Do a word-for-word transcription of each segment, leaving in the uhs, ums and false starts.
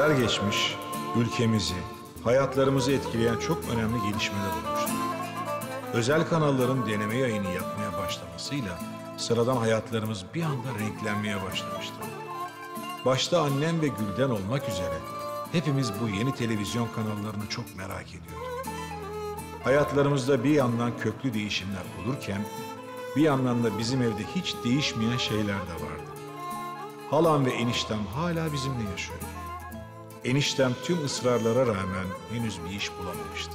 Asırlar geçmiş, ülkemizi, hayatlarımızı etkileyen çok önemli gelişmeler olmuştu. Özel kanalların deneme yayını yapmaya başlamasıyla sıradan hayatlarımız bir anda renklenmeye başlamıştı. Başta annem ve Gülden olmak üzere hepimiz bu yeni televizyon kanallarını çok merak ediyorduk. Hayatlarımızda bir yandan köklü değişimler olurken bir yandan da bizim evde hiç değişmeyen şeyler de vardı. Halam ve eniştem hala bizimle yaşıyordu. Eniştem tüm ısrarlara rağmen henüz bir iş bulamamıştı.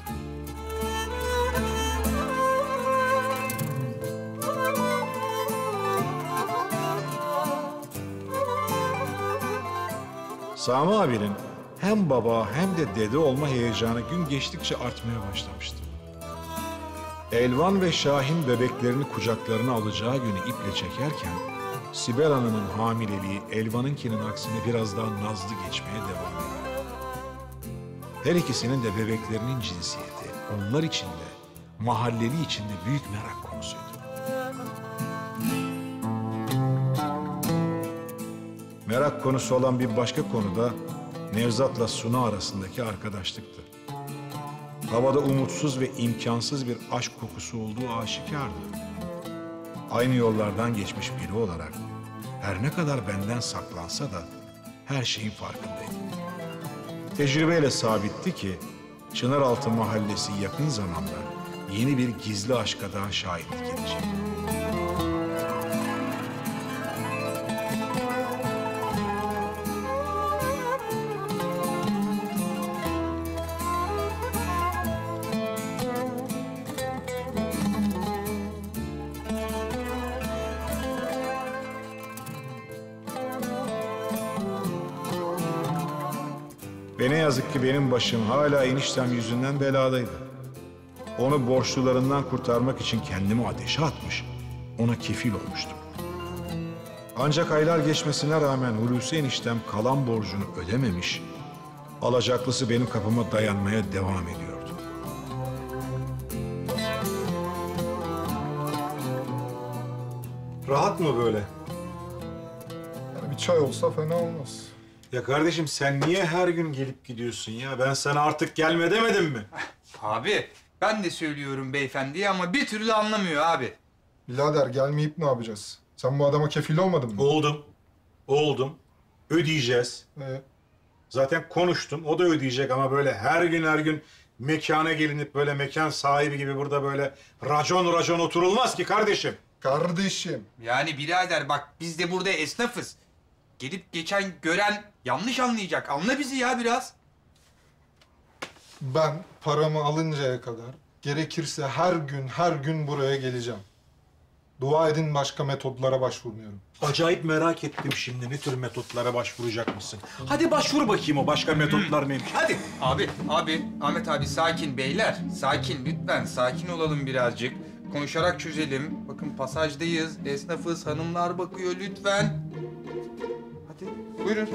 Sami abinin hem baba hem de dede olma heyecanı gün geçtikçe artmaya başlamıştı. Elvan ve Şahin bebeklerini kucaklarına alacağı günü iple çekerken Sibel Hanım'ın hamileliği Elvan'ınkinin aksine biraz daha nazlı geçmeye devam ediyor. Her ikisinin de bebeklerinin cinsiyeti onlar için de mahalleli için de büyük merak konusuydu. Merak konusu olan bir başka konu da Nevzat'la Suna arasındaki arkadaşlıktı. Havada umutsuz ve imkansız bir aşk kokusu olduğu aşikardı. Aynı yollardan geçmiş biri olarak her ne kadar benden saklansa da her şeyin farkındaydım. Tecrübeyle sabitti ki Çınaraltı Mahallesi yakın zamanda yeni bir gizli aşka daha şahitlik edecek. Ve ne yazık ki benim başım hala eniştem yüzünden beladaydı. Onu borçlularından kurtarmak için kendimi ateşe atmış, ona kefil olmuştum. Ancak aylar geçmesine rağmen Hulusi eniştem kalan borcunu ödememiş, alacaklısı benim kapıma dayanmaya devam ediyordu. Rahat mı böyle? Yani bir çay olsa fena olmaz. Ya kardeşim sen niye her gün gelip gidiyorsun ya? Ben sana artık gelme demedim mi? Abi ben de söylüyorum beyefendiye ama bir türlü anlamıyor abi. Birader gelmeyip ne yapacağız? Sen bu adama kefil olmadın mı? Oldum. Oldum. Ödeyeceğiz. Ee, Zaten konuştum. O da ödeyecek ama böyle her gün her gün mekana gelinip böyle mekan sahibi gibi burada böyle racon racon oturulmaz ki kardeşim. kardeşim. Yani birader bak biz de burada esnafız. Gelip geçen gören yanlış anlayacak. Anla bizi ya biraz. Ben paramı alıncaya kadar gerekirse her gün her gün buraya geleceğim. Dua edin başka metotlara başvurmuyorum. Acayip merak ettim şimdi ne tür metotlara başvuracak mısın? Hadi başvur bakayım o başka metotlar neymiş. Hadi. Abi, abi, Ahmet abi sakin beyler. Sakin lütfen, sakin olalım birazcık. Konuşarak çözelim. Bakın pasajdayız, esnafız, hanımlar bakıyor lütfen. Hadi buyurun.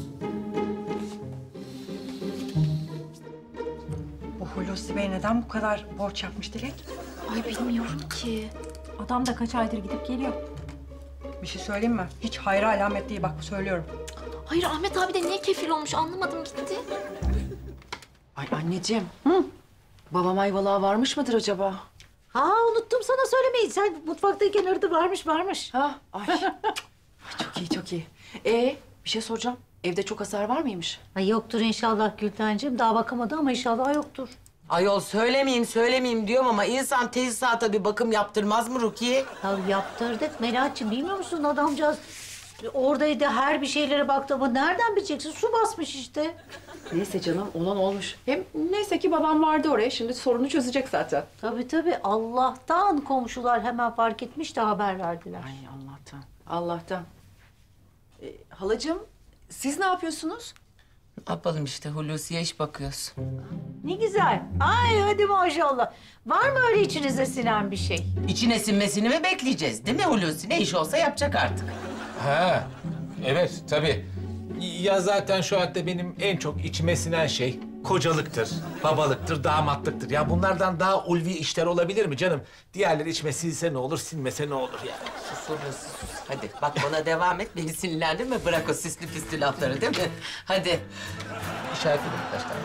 Bu Hulusi Bey neden bu kadar borç yapmış Dilek? Ay bilmiyorum ki. Adam da kaç aydır gidip geliyor. Bir şey söyleyeyim mi? Hiç hayra alamet değil bak söylüyorum. Hayır Ahmet abi de niye kefil olmuş anlamadım gitti. Ay anneciğim. Hı? Babam Ayvalık'a varmış mıdır acaba? Ha unuttum sana söylemeyi. Sen mutfaktayken aradı varmış varmış. Ha? Ay. Ay, çok iyi çok iyi. Ee bir şey soracağım. Evde çok hasar var mıymış? Ay yoktur inşallah Gültenciğim. Daha bakamadı ama inşallah yoktur. Ayol söylemeyeyim söylemeyeyim diyorum ama insan tesisata bir bakım yaptırmaz mı Rukiye? Ya yaptırdık Melahat'cığım bilmiyor musun adamcağız? Oradaydı her bir şeylere baktı ama nereden bileceksin? Su basmış işte. Neyse canım olan olmuş. Hem neyse ki babam vardı oraya. Şimdi sorunu çözecek zaten. Tabii tabii Allah'tan komşular hemen fark etmiş de haber verdiler. Ay Allah'tan. Allah'tan. Ee, halacığım siz ne yapıyorsunuz? Ne yapalım işte Hulusi'ye iş bakıyoruz. Ne güzel. Ay hadi maşallah. Var mı öyle içinize sinen bir şey? İçine sinmesini mi bekleyeceğiz değil mi Hulusi? Ne iş olsa yapacak artık. Ha, evet tabii. Ya zaten şu hayatta benim en çok içime sinen şey kocalıktır, babalıktır, damatlıktır. Ya bunlardan daha ulvi işler olabilir mi canım? Diğerleri içme silse ne olur, silmese ne olur ya? Sus orası sus. Hadi bak bana devam et. Beni sinirlendirme. Bırak o sisli pisli lafları değil mi? Hadi. İşaret edin birkaç tane.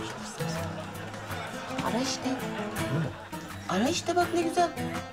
Ara işte. Ara işte bak ne güzel.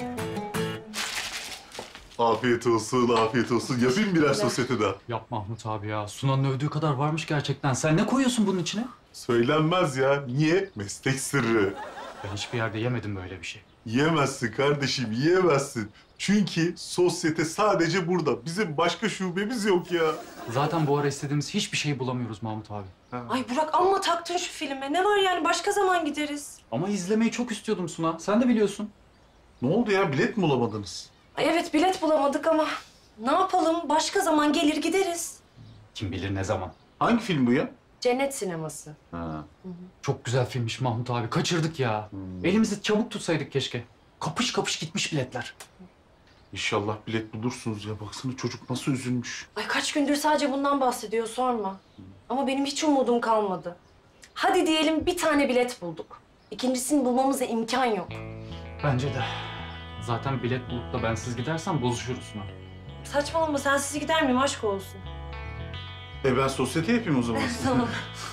Afiyet olsun, afiyet olsun. Yapayım birer sosyete daha. Yap Mahmut abi ya. Sunan'ın övdüğü kadar varmış gerçekten. Sen ne koyuyorsun bunun içine? Söylenmez ya. Niye? Meslek sırrı. Ben hiçbir yerde yemedim böyle bir şey. Yiyemezsin kardeşim, yiyemezsin. Çünkü sosyete sadece burada. Bizim başka şubemiz yok ya. Zaten bu ara istediğimiz hiçbir şey bulamıyoruz Mahmut abi. Ay Burak amma taktın şu filme. Ne var yani başka zaman gideriz. Ama izlemeyi çok istiyordum Suna. Sen de biliyorsun. Ne oldu ya? Bilet mi bulamadınız? Ay evet bilet bulamadık ama ne yapalım başka zaman gelir gideriz. Kim bilir ne zaman. Hangi film bu ya? Cennet sineması. Ha. Çok güzel filmmiş Mahmut abi. Kaçırdık ya. Elimizi çabuk tutsaydık keşke. Kapış kapış gitmiş biletler. İnşallah bilet bulursunuz ya. Baksana çocuk nasıl üzülmüş. Ay kaç gündür sadece bundan bahsediyor sorma. Ama benim hiç umudum kalmadı. Hadi diyelim bir tane bilet bulduk. İkincisini bulmamıza imkan yok. Bence de. Zaten bilet bulup da bensiz gidersen bozuşuruz Suna. Saçmalama sensiz gider miyim aşk olsun. E ben sosyete yapayım o zaman. Tamam.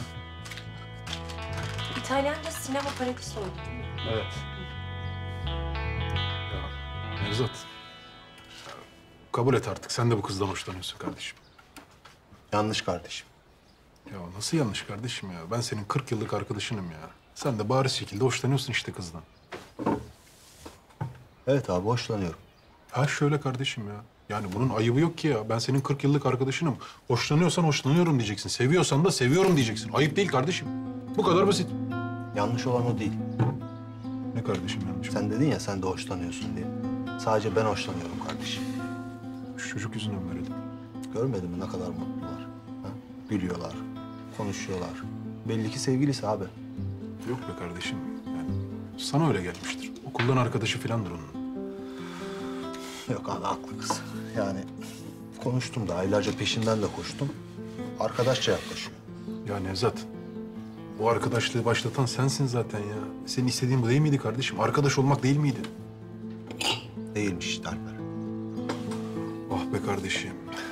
İtalyanca sinema paradiso oldu değil mi? Evet. Nevzat. Kabul et artık. Sen de bu kızdan hoşlanıyorsun kardeşim. Yanlış kardeşim. Ya nasıl yanlış kardeşim ya? Ben senin kırk yıllık arkadaşınım ya. Sen de bariz şekilde hoşlanıyorsun işte kızdan. Evet abi hoşlanıyorum. Ha şöyle kardeşim ya. Yani bunun ayıbı yok ki ya. Ben senin kırk yıllık arkadaşınım. Hoşlanıyorsan hoşlanıyorum diyeceksin. Seviyorsan da seviyorum diyeceksin. Ayıp değil kardeşim. Bu kadar basit. Yanlış olan o değil. Ne kardeşim yanlış? Sen dedin ya sen de hoşlanıyorsun diye. Sadece ben hoşlanıyorum kardeşim. Şu çocuk yüzünden böyle değil. Görmedin mi ne kadar mutlular? Ha? Gülüyorlar, konuşuyorlar. Belli ki sevgilisi abi. Yok be kardeşim. Yani sana öyle gelmiştir. Okuldan arkadaşı filandır onun. Yok abi haklı kız. Yani konuştum da aylarca peşinden de koştum. Arkadaşça yaklaşıyor. Ya Nevzat, bu arkadaşlığı başlatan sensin zaten ya. Senin istediğin bu değil miydi kardeşim? Arkadaş olmak değil miydi? Değilmiş işte Alper. Ah be kardeşim.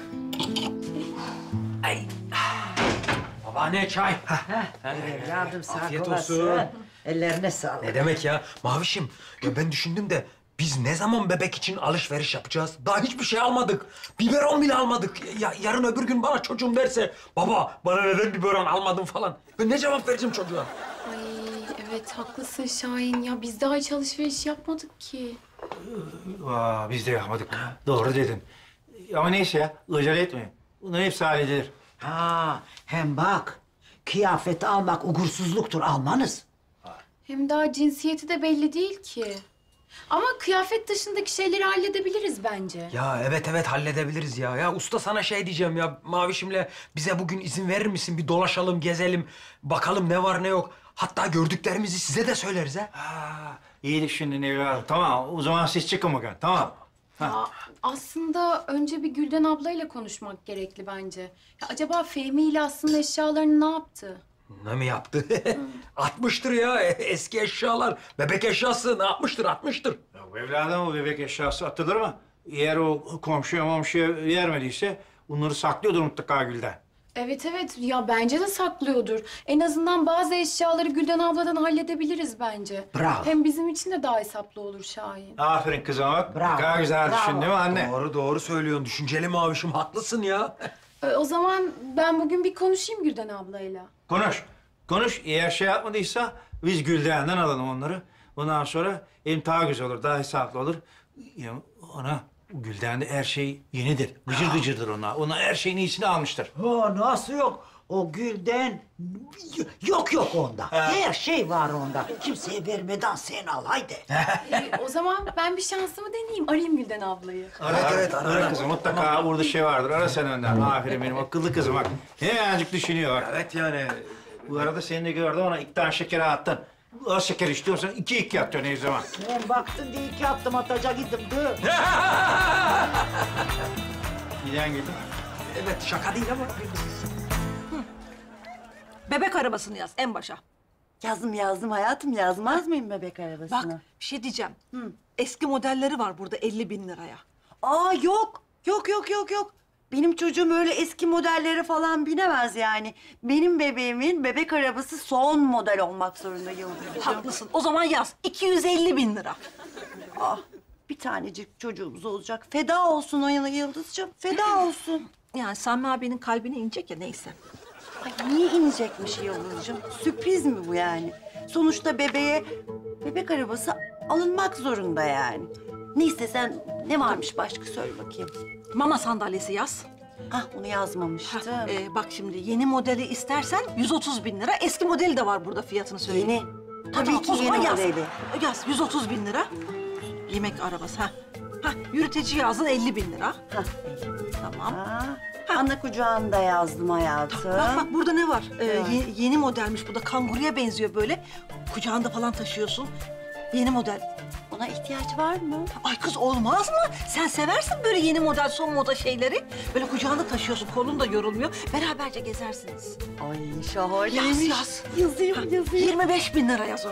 Babaanne çay. Evladım sağ Afiyet olasın. olsun. Ellerine sağlık. Ne demek ya? Mavişim, ya ben düşündüm de biz ne zaman bebek için alışveriş yapacağız? Daha hiçbir şey almadık. Biberon bile almadık. Ya, yarın öbür gün bana çocuğum derse, baba bana neden biberon almadın falan. Ben ne cevap vereceğim çocuğa? Ay evet haklısın Şahin. Ya biz daha hiç alışveriş yapmadık ki. Aa, biz de yapmadık. Doğru dedin. Ama neyse ya, acele etmeyin. Bunların hepsi halledilir. Ha, hem bak, kıyafet almak ugursuzluktur, almanız. Hem daha cinsiyeti de belli değil ki. Ama kıyafet dışındaki şeyleri halledebiliriz bence. Ya evet evet halledebiliriz ya. Ya usta sana şey diyeceğim ya. Mavişimle bize bugün izin verir misin? Bir dolaşalım, gezelim. Bakalım ne var ne yok. Hatta gördüklerimizi size de söyleriz ha. Ha, iyi düşündün evladım. Tamam, o zaman siz çıkın bakalım. Tamam. Ya, aslında önce bir Gülden ablayla konuşmak gerekli bence. Ya acaba Fehmi ile aslında eşyalarını ne yaptı? Ne mi yaptı? Atmıştır ya eski eşyalar. Bebek eşyası ne yapmıştır? Atmıştır. Ya bu evladım o bebek eşyası atılır mı? Eğer o komşuya momşuya vermediyse bunları saklıyordur mutlaka Gülden. Evet evet ya bence de saklıyordur. En azından bazı eşyaları Gülden abladan halledebiliriz bence. Bravo. Hem bizim için de daha hesaplı olur Şahin. Aferin kızıma bak. Bravo, Ne kadar güzel bravo. düşün değil mi anne? Doğru doğru söylüyorsun. Düşünceli mavişim haklısın ya. E, o zaman ben bugün bir konuşayım Gülden ablayla. Konuş. Konuş. Eğer şey yapmadıysa biz Gülden'den alalım onları. Bundan sonra hem daha güzel olur, daha hesaplı olur. Ya ona Gülden'de her şey yenidir. Gıcır gıcırdır ona. Ona her şeyin iyisini almıştır. O nasıl yok? O Gülden yok yok onda. Her şey var onda. Kimseye vermeden sen al haydi. E, o zaman ben bir şansımı deneyeyim. Arayayım Gülden ablayı. Evet evet ara, ara kızım. Mutlaka burada şey vardır. Ara sen önden. Aferin benim akıllı kızım bak. Hemencik düşünüyor bak. Evet yani. Bu arada seni de gördüm ona iki tane şeker attın. Az şeker istiyorsan iki iki atacaksın her zaman. Ben baktın diye iki attım atacak idim dur. Neden güldün? Evet şaka değil ama. bebek arabasını yaz en başa. Yazdım yazdım hayatım, yazmaz mıyım bebek arabasını? Bak bir şey diyeceğim. Hı. Eski modelleri var burada elli bin liraya. Aa yok, yok yok yok yok. Benim çocuğum öyle eski modellere falan binemez yani. Benim bebeğimin bebek arabası son model olmak zorunda Yıldız'cığım. Haklısın. O zaman yaz. iki yüz elli bin lira. Ah, bir tanecik çocuğumuz olacak. Feda olsun o yana Yıldız'cığım. Feda olsun. Yani Sami abinin kalbine inecek ya neyse. Ay, niye inecekmiş Yıldız'cığım? Sürpriz mi bu yani? Sonuçta bebeğe bebek arabası alınmak zorunda yani. Neyse sen ne varmış başka söyle bakayım. Mama sandalyesi yaz. Ah onu yazmamıştım. Ha, e, bak şimdi yeni modeli istersen yüz otuz bin lira. Eski modeli de var burada fiyatını söyleyeyim. Yeni. Tabii Tamam, ki o zaman yeni yaz. modeli. Yaz yüz otuz bin lira. Yemek arabası ha. Ha yürüteci yazdın elli bin lira. Ha. Tamam. Ha. Ana kucağında yazdım hayatım. Bak bak burada ne var? Ee, ye- yeni modelmiş bu da kanguruya benziyor böyle. Kucağında falan taşıyorsun. Yeni model. Ona ihtiyaç var mı? Ay kız olmaz mı? Sen seversin böyle yeni model, son moda şeyleri. Böyle kucağında taşıyorsun, kolun da yorulmuyor. Beraberce gezersiniz. Ay şahaneymiş. Yaz yaz. Yazayım yazayım. yirmi beş bin lira yaz ona.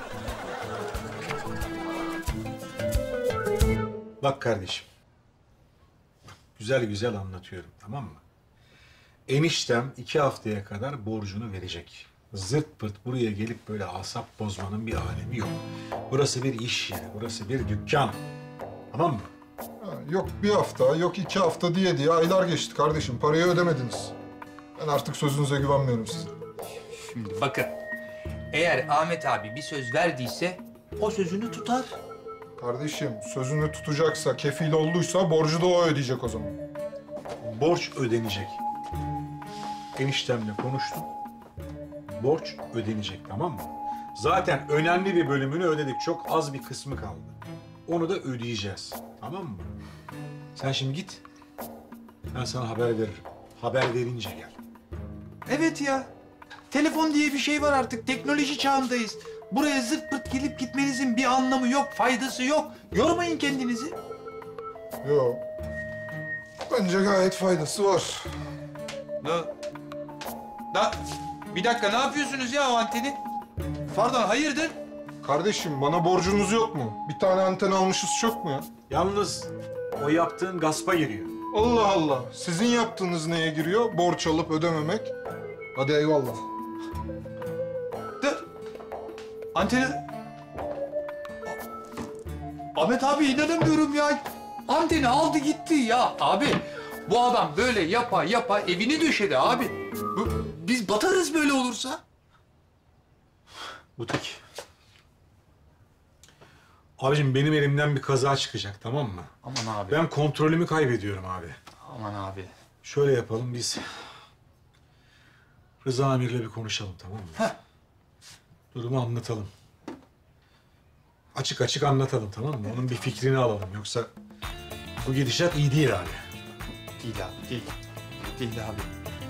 Bak kardeşim. Güzel güzel anlatıyorum, tamam mı? Eniştem iki haftaya kadar borcunu verecek. Zırt pırt buraya gelip böyle asap bozmanın bir alemi yok. Burası bir iş yeri, burası bir dükkan. Tamam mı? Ha, yok bir hafta, yok iki hafta diye diye aylar geçti kardeşim. Parayı ödemediniz. Ben artık sözünüze güvenmiyorum size. Şimdi bakın, eğer Ahmet abi bir söz verdiyse o sözünü tutar. Kardeşim sözünü tutacaksa, kefil olduysa borcu da o ödeyecek o zaman. Borç ödenecek. Eniştemle konuştum. Borç ödenecek, tamam mı? Zaten önemli bir bölümünü ödedik. Çok az bir kısmı kaldı. Onu da ödeyeceğiz. Tamam mı? Sen şimdi git. Ben sana haber veririm. Haber verince gel. Evet ya. Telefon diye bir şey var artık. Teknoloji çağındayız. Buraya zırt pırt gelip gitmenizin bir anlamı yok, faydası yok. Yormayın kendinizi. Yok. Bence gayet faydası var. Ne? Da, bir dakika ne yapıyorsunuz ya o anteni? Pardon hayırdır? Kardeşim bana borcunuz yok mu? Bir tane anten almışız çok mu ya? Yalnız o yaptığın gaspa giriyor. Allah Allah. Sizin yaptığınız neye giriyor? Borç alıp ödememek. Hadi eyvallah. Dur. Anteni... Ahmet abi inanamıyorum ya. Anteni aldı gitti ya. Abi bu adam böyle yapa yapa evini döşedi abi. Bu- Biz batarız böyle olursa. Butik. Abicim benim elimden bir kaza çıkacak, tamam mı? Aman abi. Ben kontrolümü kaybediyorum abi. Aman abi. Şöyle yapalım biz. Rıza Amir'le bir konuşalım, tamam mı? Heh. Durumu anlatalım. Açık açık anlatalım, tamam mı? Onun bir fikrini alalım. Yoksa bu gidişat iyi değil abi. Değil abi, değil. Değil abi.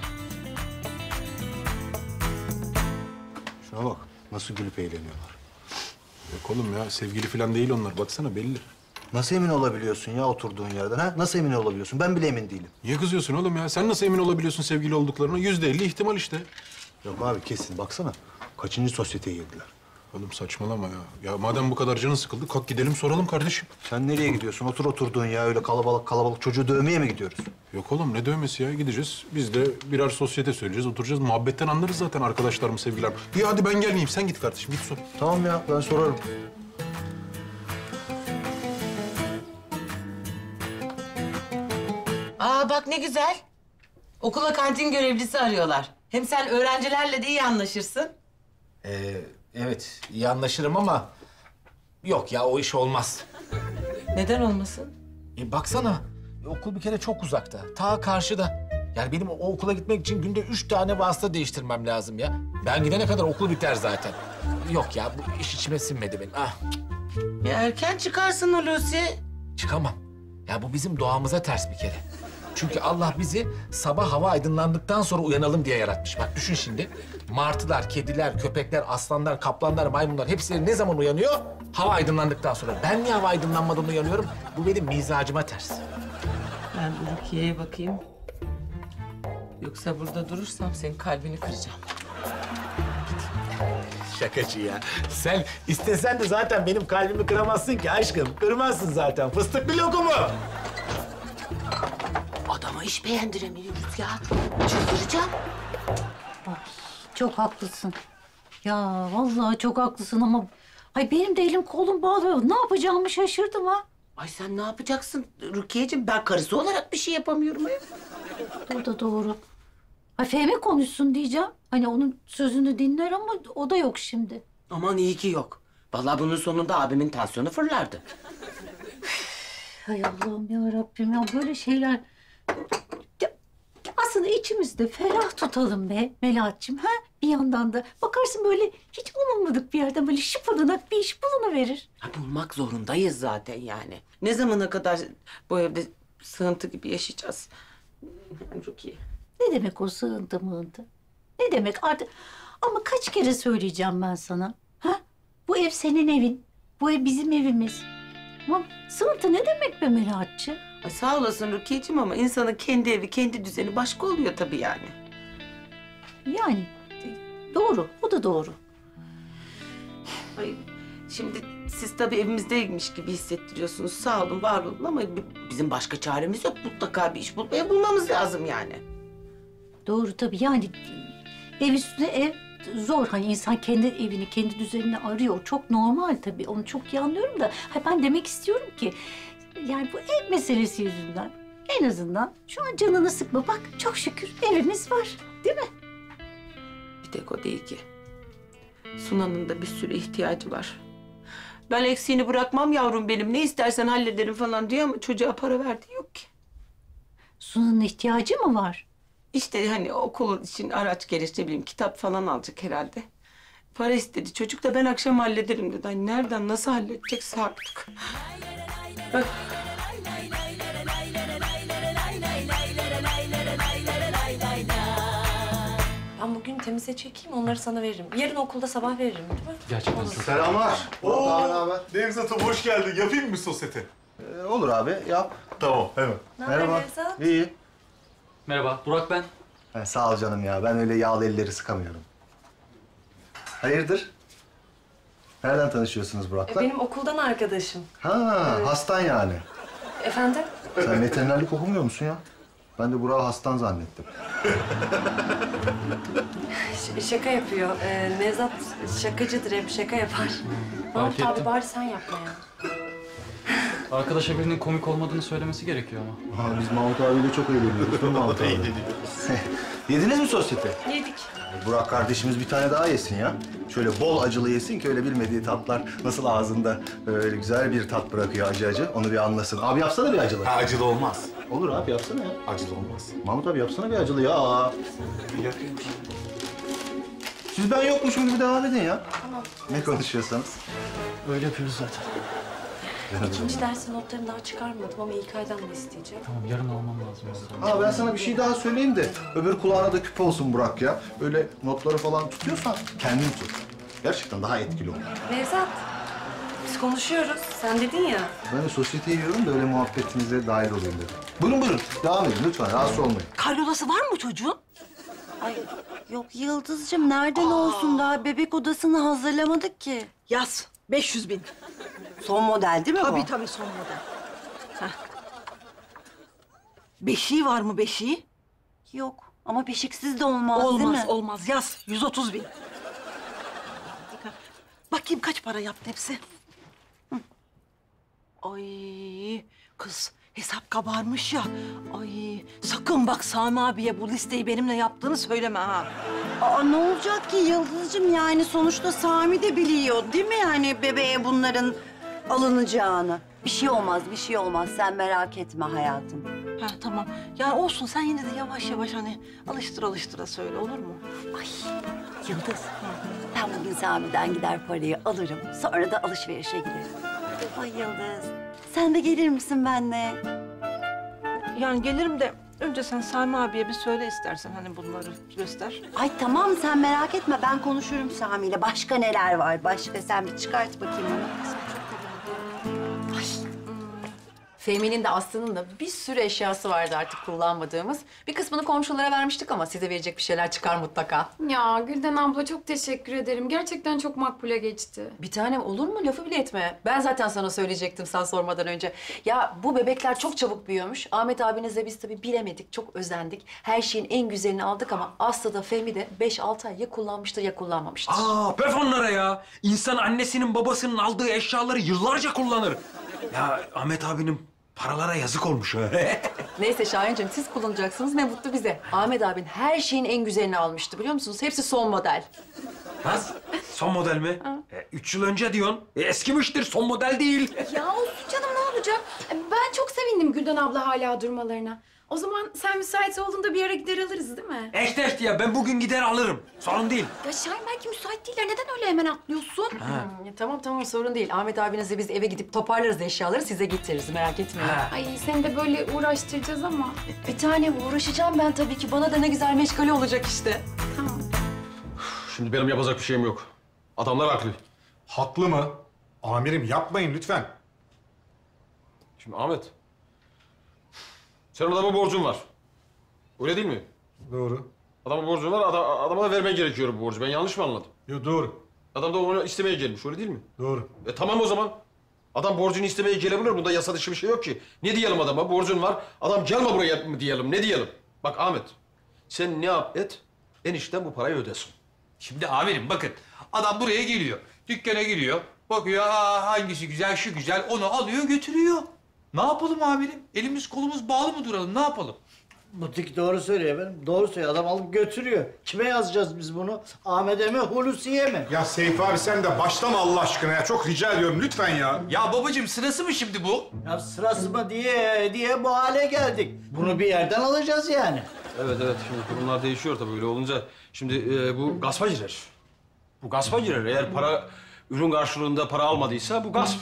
Şuna bak, nasıl gülüp eğleniyorlar. Yok oğlum ya, sevgili falan değil onlar. Baksana belli. Nasıl emin olabiliyorsun ya oturduğun yerden ha? Nasıl emin olabiliyorsun? Ben bile emin değilim. Niye kızıyorsun oğlum ya? Sen nasıl emin olabiliyorsun sevgili olduklarına? Yüzde elli ihtimal işte. Yok abi kesin, baksana. Kaçıncı sosyeteye girdiler? Oğlum saçmalama ya. Ya madem bu kadar canın sıkıldı, kalk gidelim soralım kardeşim. Sen nereye gidiyorsun? Otur oturduğun ya, öyle kalabalık kalabalık çocuğu dövmeye mi gidiyoruz? Yok oğlum ne dövmesi ya? Gideceğiz. Biz de birer sosyete söyleyeceğiz, oturacağız. Muhabbetten anlarız zaten arkadaşlarım, sevgiler. İyi hadi ben gelmeyeyim. Sen git kardeşim, git sor. Tamam ya, ben sorarım. Aa bak ne güzel. Okula kantin görevlisi arıyorlar. Hem sen öğrencilerle de iyi anlaşırsın. Ee, evet, iyi anlaşırım ama... Yok ya, o iş olmaz. Neden olmasın? E baksana, okul bir kere çok uzakta. Ta karşıda. Yani benim o okula gitmek için günde üç tane vasıta değiştirmem lazım ya. Ben gidene kadar okul biter zaten. Yok ya, bu iş içime sinmedi benim. Ah, Ya erken çıkarsın Hulusi. çıkamam. Ya bu bizim doğamıza ters bir kere. Çünkü Allah bizi sabah hava aydınlandıktan sonra uyanalım diye yaratmış. Bak düşün şimdi. Martılar, kediler, köpekler, aslanlar, kaplanlar, maymunlar hepsi ne zaman uyanıyor? Hava aydınlandıktan sonra. Ben niye hava aydınlanmadan uyanıyorum? Bu benim mizacıma ters. Ben bir Rukiye'ye bakayım. Yoksa burada durursam senin kalbini kıracağım. Şakacı ya. Sen istesen de zaten benim kalbimi kıramazsın ki aşkım. Kırmazsın zaten. Fıstık bir lokumu. Adama iş beğendiremiyoruz ya. Çıldıracağım. Ay, çok haklısın. Ya vallahi çok haklısın ama... Ay benim de elim kolum bağlı. Ne yapacağımı şaşırdım ha. Ay sen ne yapacaksın Rukiye'ciğim? Ben karısı olarak bir şey yapamıyorum. O da doğru. Ay Fehmi konuşsun diyeceğim. Hani onun sözünü dinler ama o da yok şimdi. Aman iyi ki yok. Vallahi bunun sonunda abimin tansiyonu fırlardı. Hay Allah'ım ya Rabbim ya böyle şeyler... Ya, aslında içimizde ferah tutalım be Melahat'cığım ha? Bir yandan da bakarsın böyle hiç umulmadık bir yerden böyle şıpıdanak bir iş bulunuverir. Ha, bulmak zorundayız zaten yani. Ne zamana kadar bu evde sığıntı gibi yaşayacağız? Rukiye. Ne demek o sığıntı mığıntı? Ne demek artık? Ama kaç kere söyleyeceğim ben sana? Ha? Bu ev senin evin. Bu ev bizim evimiz. Ama sığıntı ne demek be Melahat'cığım? Ay sağ olasın Rukiye'ciğim ama insanın kendi evi, kendi düzeni başka oluyor tabii yani. Yani doğru, bu da doğru. Ay, şimdi siz tabii evimizdeymiş gibi hissettiriyorsunuz. Sağ olun, var olun ama bizim başka çaremiz yok. Mutlaka bir iş bulmaya bulmamız lazım yani. Doğru tabii yani ev üstüne ev zor. Hani insan kendi evini, kendi düzenini arıyor. Çok normal tabii. Onu çok iyi anlıyorum da. Ha, ben demek istiyorum ki yani bu ev meselesi yüzünden en azından şu an canını sıkma. Bak çok şükür evimiz var. Değil mi? Bir tek o değil ki. Sunan'ın da bir sürü ihtiyacı var. Ben eksiğini bırakmam yavrum benim. Ne istersen hallederim falan diyor ama çocuğa para verdiği yok ki. Sunan'ın ihtiyacı mı var? İşte hani okul için araç gereç ne bileyim kitap falan alacak herhalde. Para istedi. Çocuk da ben akşam hallederim dedi. Hani nereden nasıl halledecekse artık. Bak. Ben bugün temize çekeyim, onları sana veririm. Yarın okulda sabah veririm, değil mi? Gerçekten. Selamlar. Oo, Nevzat'ım hoş geldin. Yapayım mı sosyete? Ee, olur abi, yap. Tamam, hemen. Ne haber Nevzat? İyi. Merhaba, Burak ben. Ha, sağ ol canım ya. Ben öyle yağlı elleri sıkamıyorum. Hayırdır? Nereden tanışıyorsunuz Burak'la? E, benim okuldan arkadaşım. Ha, Evet. hastan yani. Efendim? Sen veterinerlik okumuyor musun ya? Ben de Burak'ı hastan zannettim. Ş- şaka yapıyor. Ee, Nevzat şakacıdır, hep şaka yapar. Mahmut abi ettim. bari sen yapma ya. Arkadaşa birinin komik olmadığını söylemesi gerekiyor ama. Ha, biz Mahmut abiyle çok eğleniyoruz değil mi Mahmut abi? Yediniz mi sosyete? Yedik. Burak kardeşimiz bir tane daha yesin ya. Şöyle bol acılı yesin ki öyle bilmediği tatlar nasıl ağzında öyle güzel bir tat bırakıyor acı acı. Onu bir anlasın. Abi yapsana bir acılı. Ha, acılı olmaz. Olur abi yapsana ya. Acılı olmaz. Mahmut abi yapsana bir acılı ya. Siz ben yokmuşum gibi devam edin ya. Tamam. Ne konuşuyorsanız. Öyle yapıyoruz zaten. İkinci dersin notlarını daha çıkarmadım ama ilk aydan da isteyeceğim. Tamam, yarın almam lazım. Ha ben sana bir şey daha söyleyeyim de öbür kulağına da küpe olsun Burak ya. Öyle notları falan tutuyorsan kendin tut. Gerçekten daha etkili olur. Nevzat, biz konuşuyoruz. Sen dedin ya. Ben de sosyeteyi yiyorum da öyle muhabbetinize dahil olayım dedim. Buyurun buyurun. Devam edin lütfen. Rahatsız olmayın. Karyolası var mı çocuğun? Ay yok Yıldız'cığım nereden olsun daha bebek odasını hazırlamadık ki. Yaz. beş yüz bin. Son model değil mi bu? Tabii tabii son model. Heh. Beşiği var mı beşiği? Yok ama beşiksiz de olmaz, olmaz, değil mi? Olmaz olmaz yaz. yüz otuz bin. Bakayım kaç para yaptı hepsi. Hı. Ay kız hesap kabarmış ya. Ay sakın bak Sami abiye bu listeyi benimle yaptığını söyleme ha. Aa ne olacak ki Yıldız'cığım yani sonuçta Sami de biliyor değil mi yani bebeğe bunların alınacağını. Bir şey olmaz, bir şey olmaz. Sen merak etme hayatım. Ha tamam. Ya olsun sen yine de yavaş yavaş hani alıştır alıştıra söyle olur mu? Ay Yıldız, ben bugün Sami'den gider parayı alırım. Sonra da alışverişe giderim. Ay Yıldız, sen de gelir misin benimle? Yani gelirim de önce sen Sami abiye bir söyle istersen hani bunları göster. Ay tamam sen merak etme ben konuşurum Sami'yle. Başka neler var başka sen bir çıkart bakayım bana. Fehmi'nin de Aslı'nın da bir sürü eşyası vardı artık kullanmadığımız. Bir kısmını komşulara vermiştik ama size verecek bir şeyler çıkar mutlaka. Ya Gülden abla çok teşekkür ederim. Gerçekten çok makbule geçti. Bir tanem olur mu? Lafı bile etme. Ben zaten sana söyleyecektim sen sormadan önce. Ya bu bebekler çok çabuk büyüyormuş. Ahmet abinizle biz tabii bilemedik, çok özendik. Her şeyin en güzelini aldık ama Aslı da Fehmi de beş altı ay ya kullanmıştır ya kullanmamıştır. Aa, pef onlara ya. İnsan annesinin babasının aldığı eşyaları yıllarca kullanır. Ya Ahmet abinin paralara yazık olmuş ha. Neyse Şahinciğim siz kullanacaksınız ne mutlu bize. Ahmet abin her şeyin en güzelini almıştı biliyor musunuz? Hepsi son model. Nasıl? Son model mi? E, üç yıl önce diyorsun. E, eskimiştir, son model değil. Ya olsun canım ne olacak? Ben çok sevindim Gülden abla hala durmalarına. O zaman sen müsait olduğunda bir ara gider alırız değil mi? Eşte eşte ya, ben bugün gider alırım. Sorun değil. Ya Şahin belki müsait değiller. Neden öyle hemen atlıyorsun? Hmm, tamam tamam sorun değil. Ahmet abinizle biz eve gidip toparlarız eşyaları size getiririz merak etmeyin. Ay seni de böyle uğraştıracağız ama. Bir tanem uğraşacağım ben tabii ki. Bana da ne güzel meşgale olacak işte. Tamam. Şimdi benim yapacak bir şeyim yok. Adamlar haklı. Haklı mı? Amirim yapmayın lütfen. Şimdi Ahmet, senin adama borcun var. Öyle değil mi? Doğru. Adama borcun var, ada- adama da vermen gerekiyor bu borcu. Ben yanlış mı anladım? Yok doğru. Adam da onu istemeye gelmiş, öyle değil mi? Doğru. E tamam o zaman. Adam borcunu istemeye gelebilir. Bunda yasa dışı bir şey yok ki. Ne diyelim adama? Borcun var. Adam gelme buraya mı diyelim? Ne diyelim? Bak Ahmet, sen ne yap et? Enişten bu parayı ödesin. Şimdi amirim bakın, adam buraya geliyor, dükkana giriyor, bakıyor aa, hangisi güzel, şu güzel, onu alıyor götürüyor. Ne yapalım amirim? Elimiz kolumuz bağlı mı duralım, ne yapalım? Butik doğru söylüyor efendim. Doğru söylüyor. Adam alıp götürüyor. Kime yazacağız biz bunu? Ahmet'e mi, Hulusi'ye mi? Ya Seyfi abi sen de başlama Allah aşkına ya. Çok rica ediyorum lütfen ya. Ya babacığım sırası mı şimdi bu? Ya sırası mı diye diye bu hale geldik. Bunu bir yerden alacağız yani. Evet evet, şimdi durumlar değişiyor tabii öyle olunca. Şimdi e, bu gaspa girer. Bu gaspa girer. Eğer para, ürün karşılığında para almadıysa bu gasp.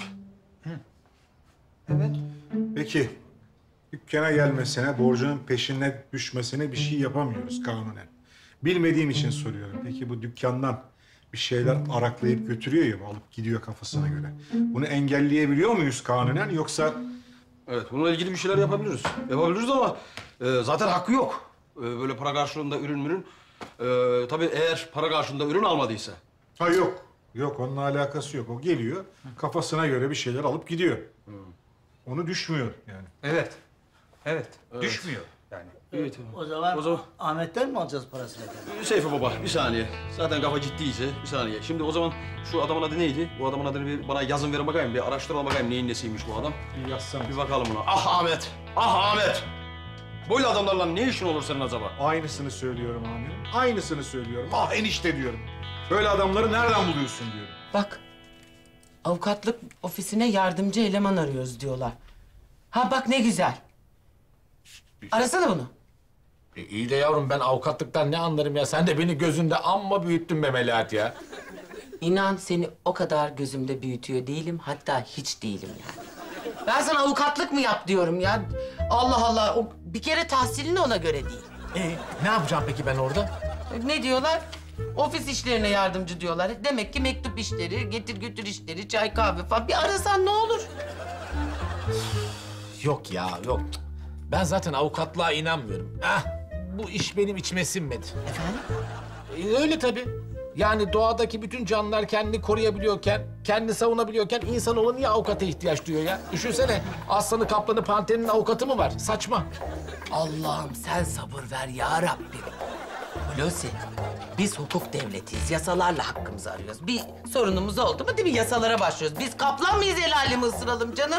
Peki dükkana gelmesine, borcunun peşine düşmesine bir şey yapamıyoruz kanunen. Bilmediğim için soruyorum. Peki bu dükkandan bir şeyler araklayıp götürüyor ya, alıp gidiyor kafasına göre. Bunu engelleyebiliyor muyuz kanunen yoksa... Evet, bununla ilgili bir şeyler yapabiliriz. Yapabiliriz ama e, zaten hakkı yok. E, böyle para karşılığında ürün mürün. E, tabii eğer para karşılığında ürün almadıysa. Ha yok. Yok onunla alakası yok. O geliyor kafasına göre bir şeyler alıp gidiyor. Onu düşmüyor yani. Evet. Evet. Evet. Düşmüyor yani. Evet. O zaman, O zaman- Ahmet'ten mi alacağız parasını efendim? Seyfi baba, bir saniye. Zaten kafa ciddiyse, bir saniye. Şimdi o zaman şu adamın adı neydi? Bu adamın adını bir bana yazın verin bakayım. Bir araştıralım bakayım neyin nesiymiş bu adam. Bir yazsana. Bir bakalım buna. Ah Ahmet! Ah Ahmet! Böyle adamlarla ne işin olur senin acaba? Aynısını söylüyorum amirim. Aynısını söylüyorum. Ah enişte diyorum. Böyle adamları nereden buluyorsun diyorum. Bak, avukatlık ofisine yardımcı eleman arıyoruz diyorlar. Ha bak ne güzel. Arasana bunu. E, iyi de yavrum ben avukatlıktan ne anlarım ya? Sen de beni gözünde amma büyüttün be Melahat ya. İnan seni o kadar gözümde büyütüyor değilim. Hatta hiç değilim yani. Ben sana avukatlık mı yap diyorum ya. Allah Allah. O bir kere tahsilin ona göre değil. E, ne yapacağım peki ben orada? Ne diyorlar? Ofis işlerine yardımcı diyorlar. Demek ki mektup işleri, getir götür işleri, çay kahve falan. Bir arasan ne olur? Yok ya yok. Ben zaten avukatlığa inanmıyorum. Ah, bu iş benim içime sinmedi. Efendim? E, öyle tabii. Yani doğadaki bütün canlılar kendini koruyabiliyorken, kendini savunabiliyorken insanoğlu niye avukata ihtiyaç duyuyor ya? Düşünsene aslanı, kaplanı, panterinin avukatı mı var? Saçma. Allah'ım sen sabır ver ya Rabbim. Hulusi, biz hukuk devletiyiz. Yasalarla hakkımızı arıyoruz. Bir sorunumuz oldu mu değil mi? Yasalara başlıyoruz. Biz kaplan mıyız el alemi ısıralım canım?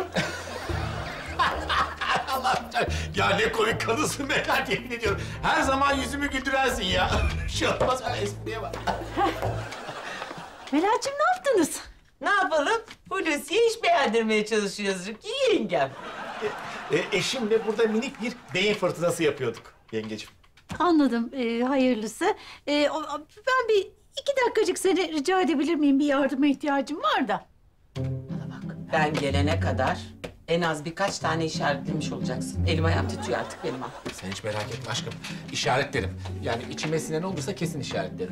Allah ya ne komik kadınsın Melahat yemin ediyorum. Her zaman yüzümü güldürersin ya. Şey olmaz öyle espriye bak. Melahat'cığım ne yaptınız? Ne yapalım? Hulusi'ye iş beğendirmeye çalışıyoruz Rukiye yengem. E, eşimle burada minik bir beyin fırtınası yapıyorduk yengeciğim. Anladım, ee, hayırlısı. Ee, o- o- ben bir iki dakikacık seni rica edebilir miyim? Bir yardıma ihtiyacım var da. Ben gelene kadar en az birkaç tane işaretlemiş olacaksın. Elim ayağım titriyor artık benim ha. Sen hiç merak etme aşkım. İşaretlerim. Yani içime sinen olursa kesin işaretlerim.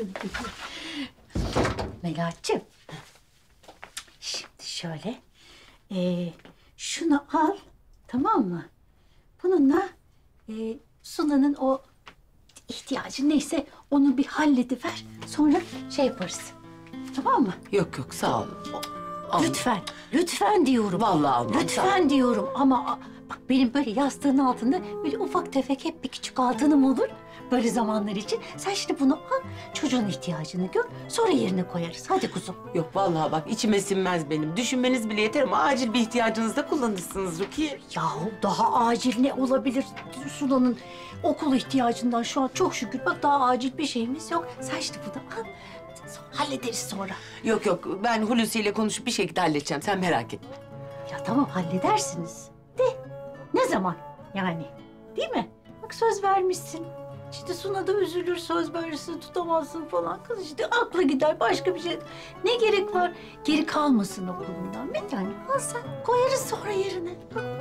Melahat'cığım. Şimdi şöyle. Ee, şunu al. Tamam mı? Bununla e, Suna'nın o ihtiyacı neyse onu bir hallediver. Sonra şey yaparız. Tamam mı? Yok yok sağ ol. Lütfen, lütfen diyorum. Vallahi almam. Lütfen diyorum ama bak benim böyle yastığın altında böyle ufak tefek hep bir küçük altınım olur. Böyle zamanlar için. Sen şimdi bunu al, çocuğun ihtiyacını gör, sonra yerine koyarız. Hadi kuzum. Yok vallahi bak içime sinmez benim. Düşünmeniz bile yeter ama acil bir ihtiyacınızda kullanırsınız Rukiye. Yahu daha acil ne olabilir? Suna'nın okul ihtiyacından şu an çok şükür. Bak daha acil bir şeyimiz yok. Sen şimdi bunu al, hallederiz sonra. Yok yok ben Hulusi ile konuşup bir şekilde halledeceğim. Sen merak etme. Ya tamam halledersiniz. De ne zaman yani? Değil mi? Bak söz vermişsin. İşte Suna da üzülür, söz verirsin, tutamazsın falan. Kız işte akla gider başka bir şey. Ne gerek var? Geri kalmasın okulundan. Bir tane al sen, koyarız sonra yerine.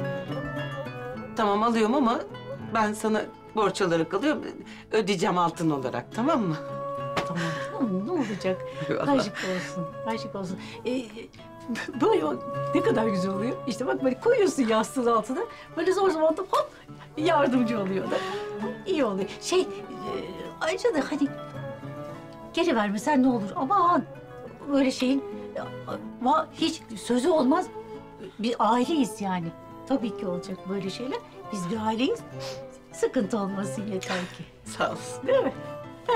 Tamam alıyorum ama ben sana borç olarak alıyorum. Ödeyeceğim altın olarak tamam mı? Tamam, tamam ne olacak? Vallahi. Aşık olsun, aşık olsun. Ee, böyle bak ne kadar güzel oluyor. İşte bak böyle koyuyorsun yastığın altına. Böyle zor zamanda hop yardımcı oluyor da. İyi oluyor. Şey, e, ayrıca da hani geri vermesen ne olur? Aman böyle şeyin va, hiç sözü olmaz. Bir aileyiz yani. Tabii ki olacak böyle şeyler. Biz bir aileyiz. Sıkıntı olmasın yeter ki. Sağ olsun. Değil mi?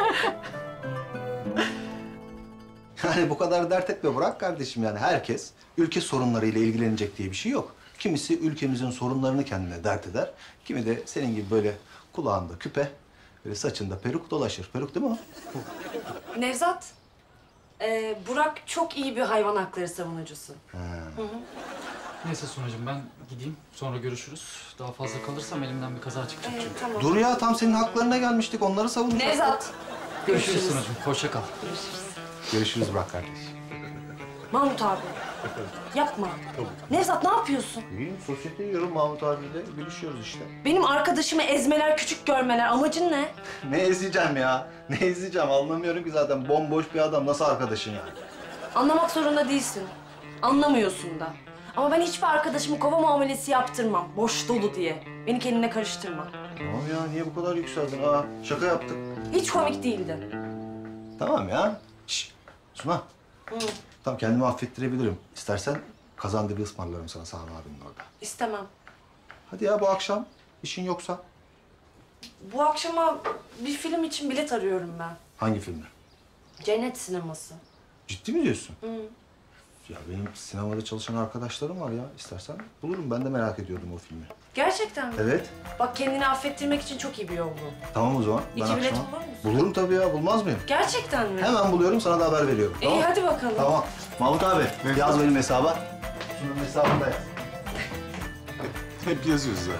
Yani bu kadar dert etme Burak kardeşim yani. Herkes ülke sorunlarıyla ilgilenecek diye bir şey yok. Kimisi ülkemizin sorunlarını kendine dert eder. Kimi de senin gibi böyle kulağında küpe, böyle saçında peruk dolaşır. Peruk değil mi o? Nevzat, e, Burak çok iyi bir hayvan hakları savunucusu. Ha. Hı hı. Neyse Sunacığım ben gideyim. Sonra görüşürüz. Daha fazla kalırsam elimden bir kaza çıkacak Evet, çünkü. tamam. Dur ya tam senin haklarına gelmiştik. Onları savunacağız. Nevzat. Görüşürüz, Görüşürüz. Sunacığım. Hoşça kal. Görüşürüz Burak kardeş. Mahmut abi, yapma. Nevzat ne yapıyorsun? İyi, sosyete yiyorum Mahmut abiyle. Gülüşüyoruz işte. Benim arkadaşımı ezmeler, küçük görmeler. Amacın ne? Ne ezeceğim ya? Ne ezeceğim? Anlamıyorum ki zaten. Bomboş bir adam. Nasıl arkadaşın yani? Anlamak zorunda değilsin. Anlamıyorsun da. Ama ben hiçbir arkadaşımı kova muamelesi yaptırmam. Boş dolu diye. Beni kendine karıştırma. Tamam ya. Niye bu kadar yükseldin? Aa, şaka yaptık. Hiç komik değildi. Tamam ya. Şşş. Suna. Hı. Tamam kendimi affettirebilirim. İstersen kazandı bir ısmarlarım sana Sami abinin orada. İstemem. Hadi ya bu akşam işin yoksa. Bu akşama bir film için bilet arıyorum ben. Hangi filmi? Cennet sineması. Ciddi mi diyorsun? Hı. Ya benim sinemada çalışan arkadaşlarım var ya. İstersen bulurum. Ben de merak ediyordum o filmi. Gerçekten mi? Evet. Bak kendini affettirmek için çok iyi bir yol bu. Tamam o zaman. Ben İki bilet akşama- bulur musun? Bulurum tabii ya. Bulmaz mıyım? Gerçekten mi? Hemen buluyorum. Sana da haber veriyorum. İyi hadi bakalım. Tamam. Mahmut abi yaz benim hesaba. Şunun hesabını da yaz. Hep yazıyoruz ya.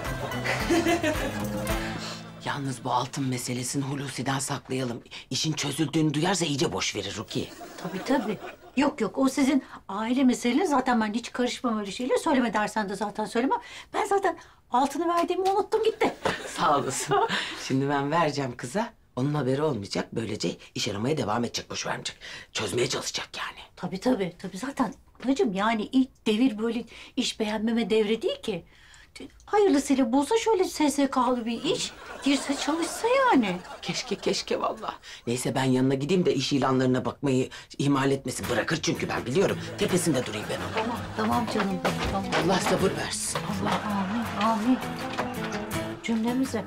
Yalnız bu altın meselesini Hulusi'den saklayalım. İşin çözüldüğünü duyarsa iyice boş verir Rukiye. Tabii tabii. Yok yok o sizin aile meseleniz. Zaten ben hiç karışmam öyle şeyle. Söyleme dersen de zaten söylemem. Ben zaten altını verdiğimi unuttum gitti. Sağ olasın. Şimdi ben vereceğim kıza. Onun haberi olmayacak. Böylece iş aramaya devam edecek, boş vermeyecek. Çözmeye çalışacak yani. Tabii tabii. Tabii zaten hacım yani ilk devir böyle iş beğenmeme devre değil ki. Hayırlısıyla bulsa şöyle S S K'lı bir iş, girse çalışsa yani. Keşke keşke vallahi. Neyse ben yanına gideyim de iş ilanlarına bakmayı ihmal etmesin. Bırakır çünkü ben biliyorum. Tepesinde durayım ben onun. Tamam, tamam canım benim, tamam. Allah sabır versin. Allah amin, amin. Cümlemize.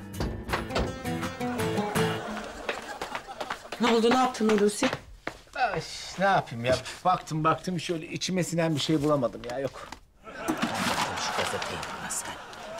Ne oldu, ne yaptın Hulusi? Ay, ne yapayım ya? Baktım baktım şöyle içime sinen bir şey bulamadım ya yok. Şu gazeteyi bana sen.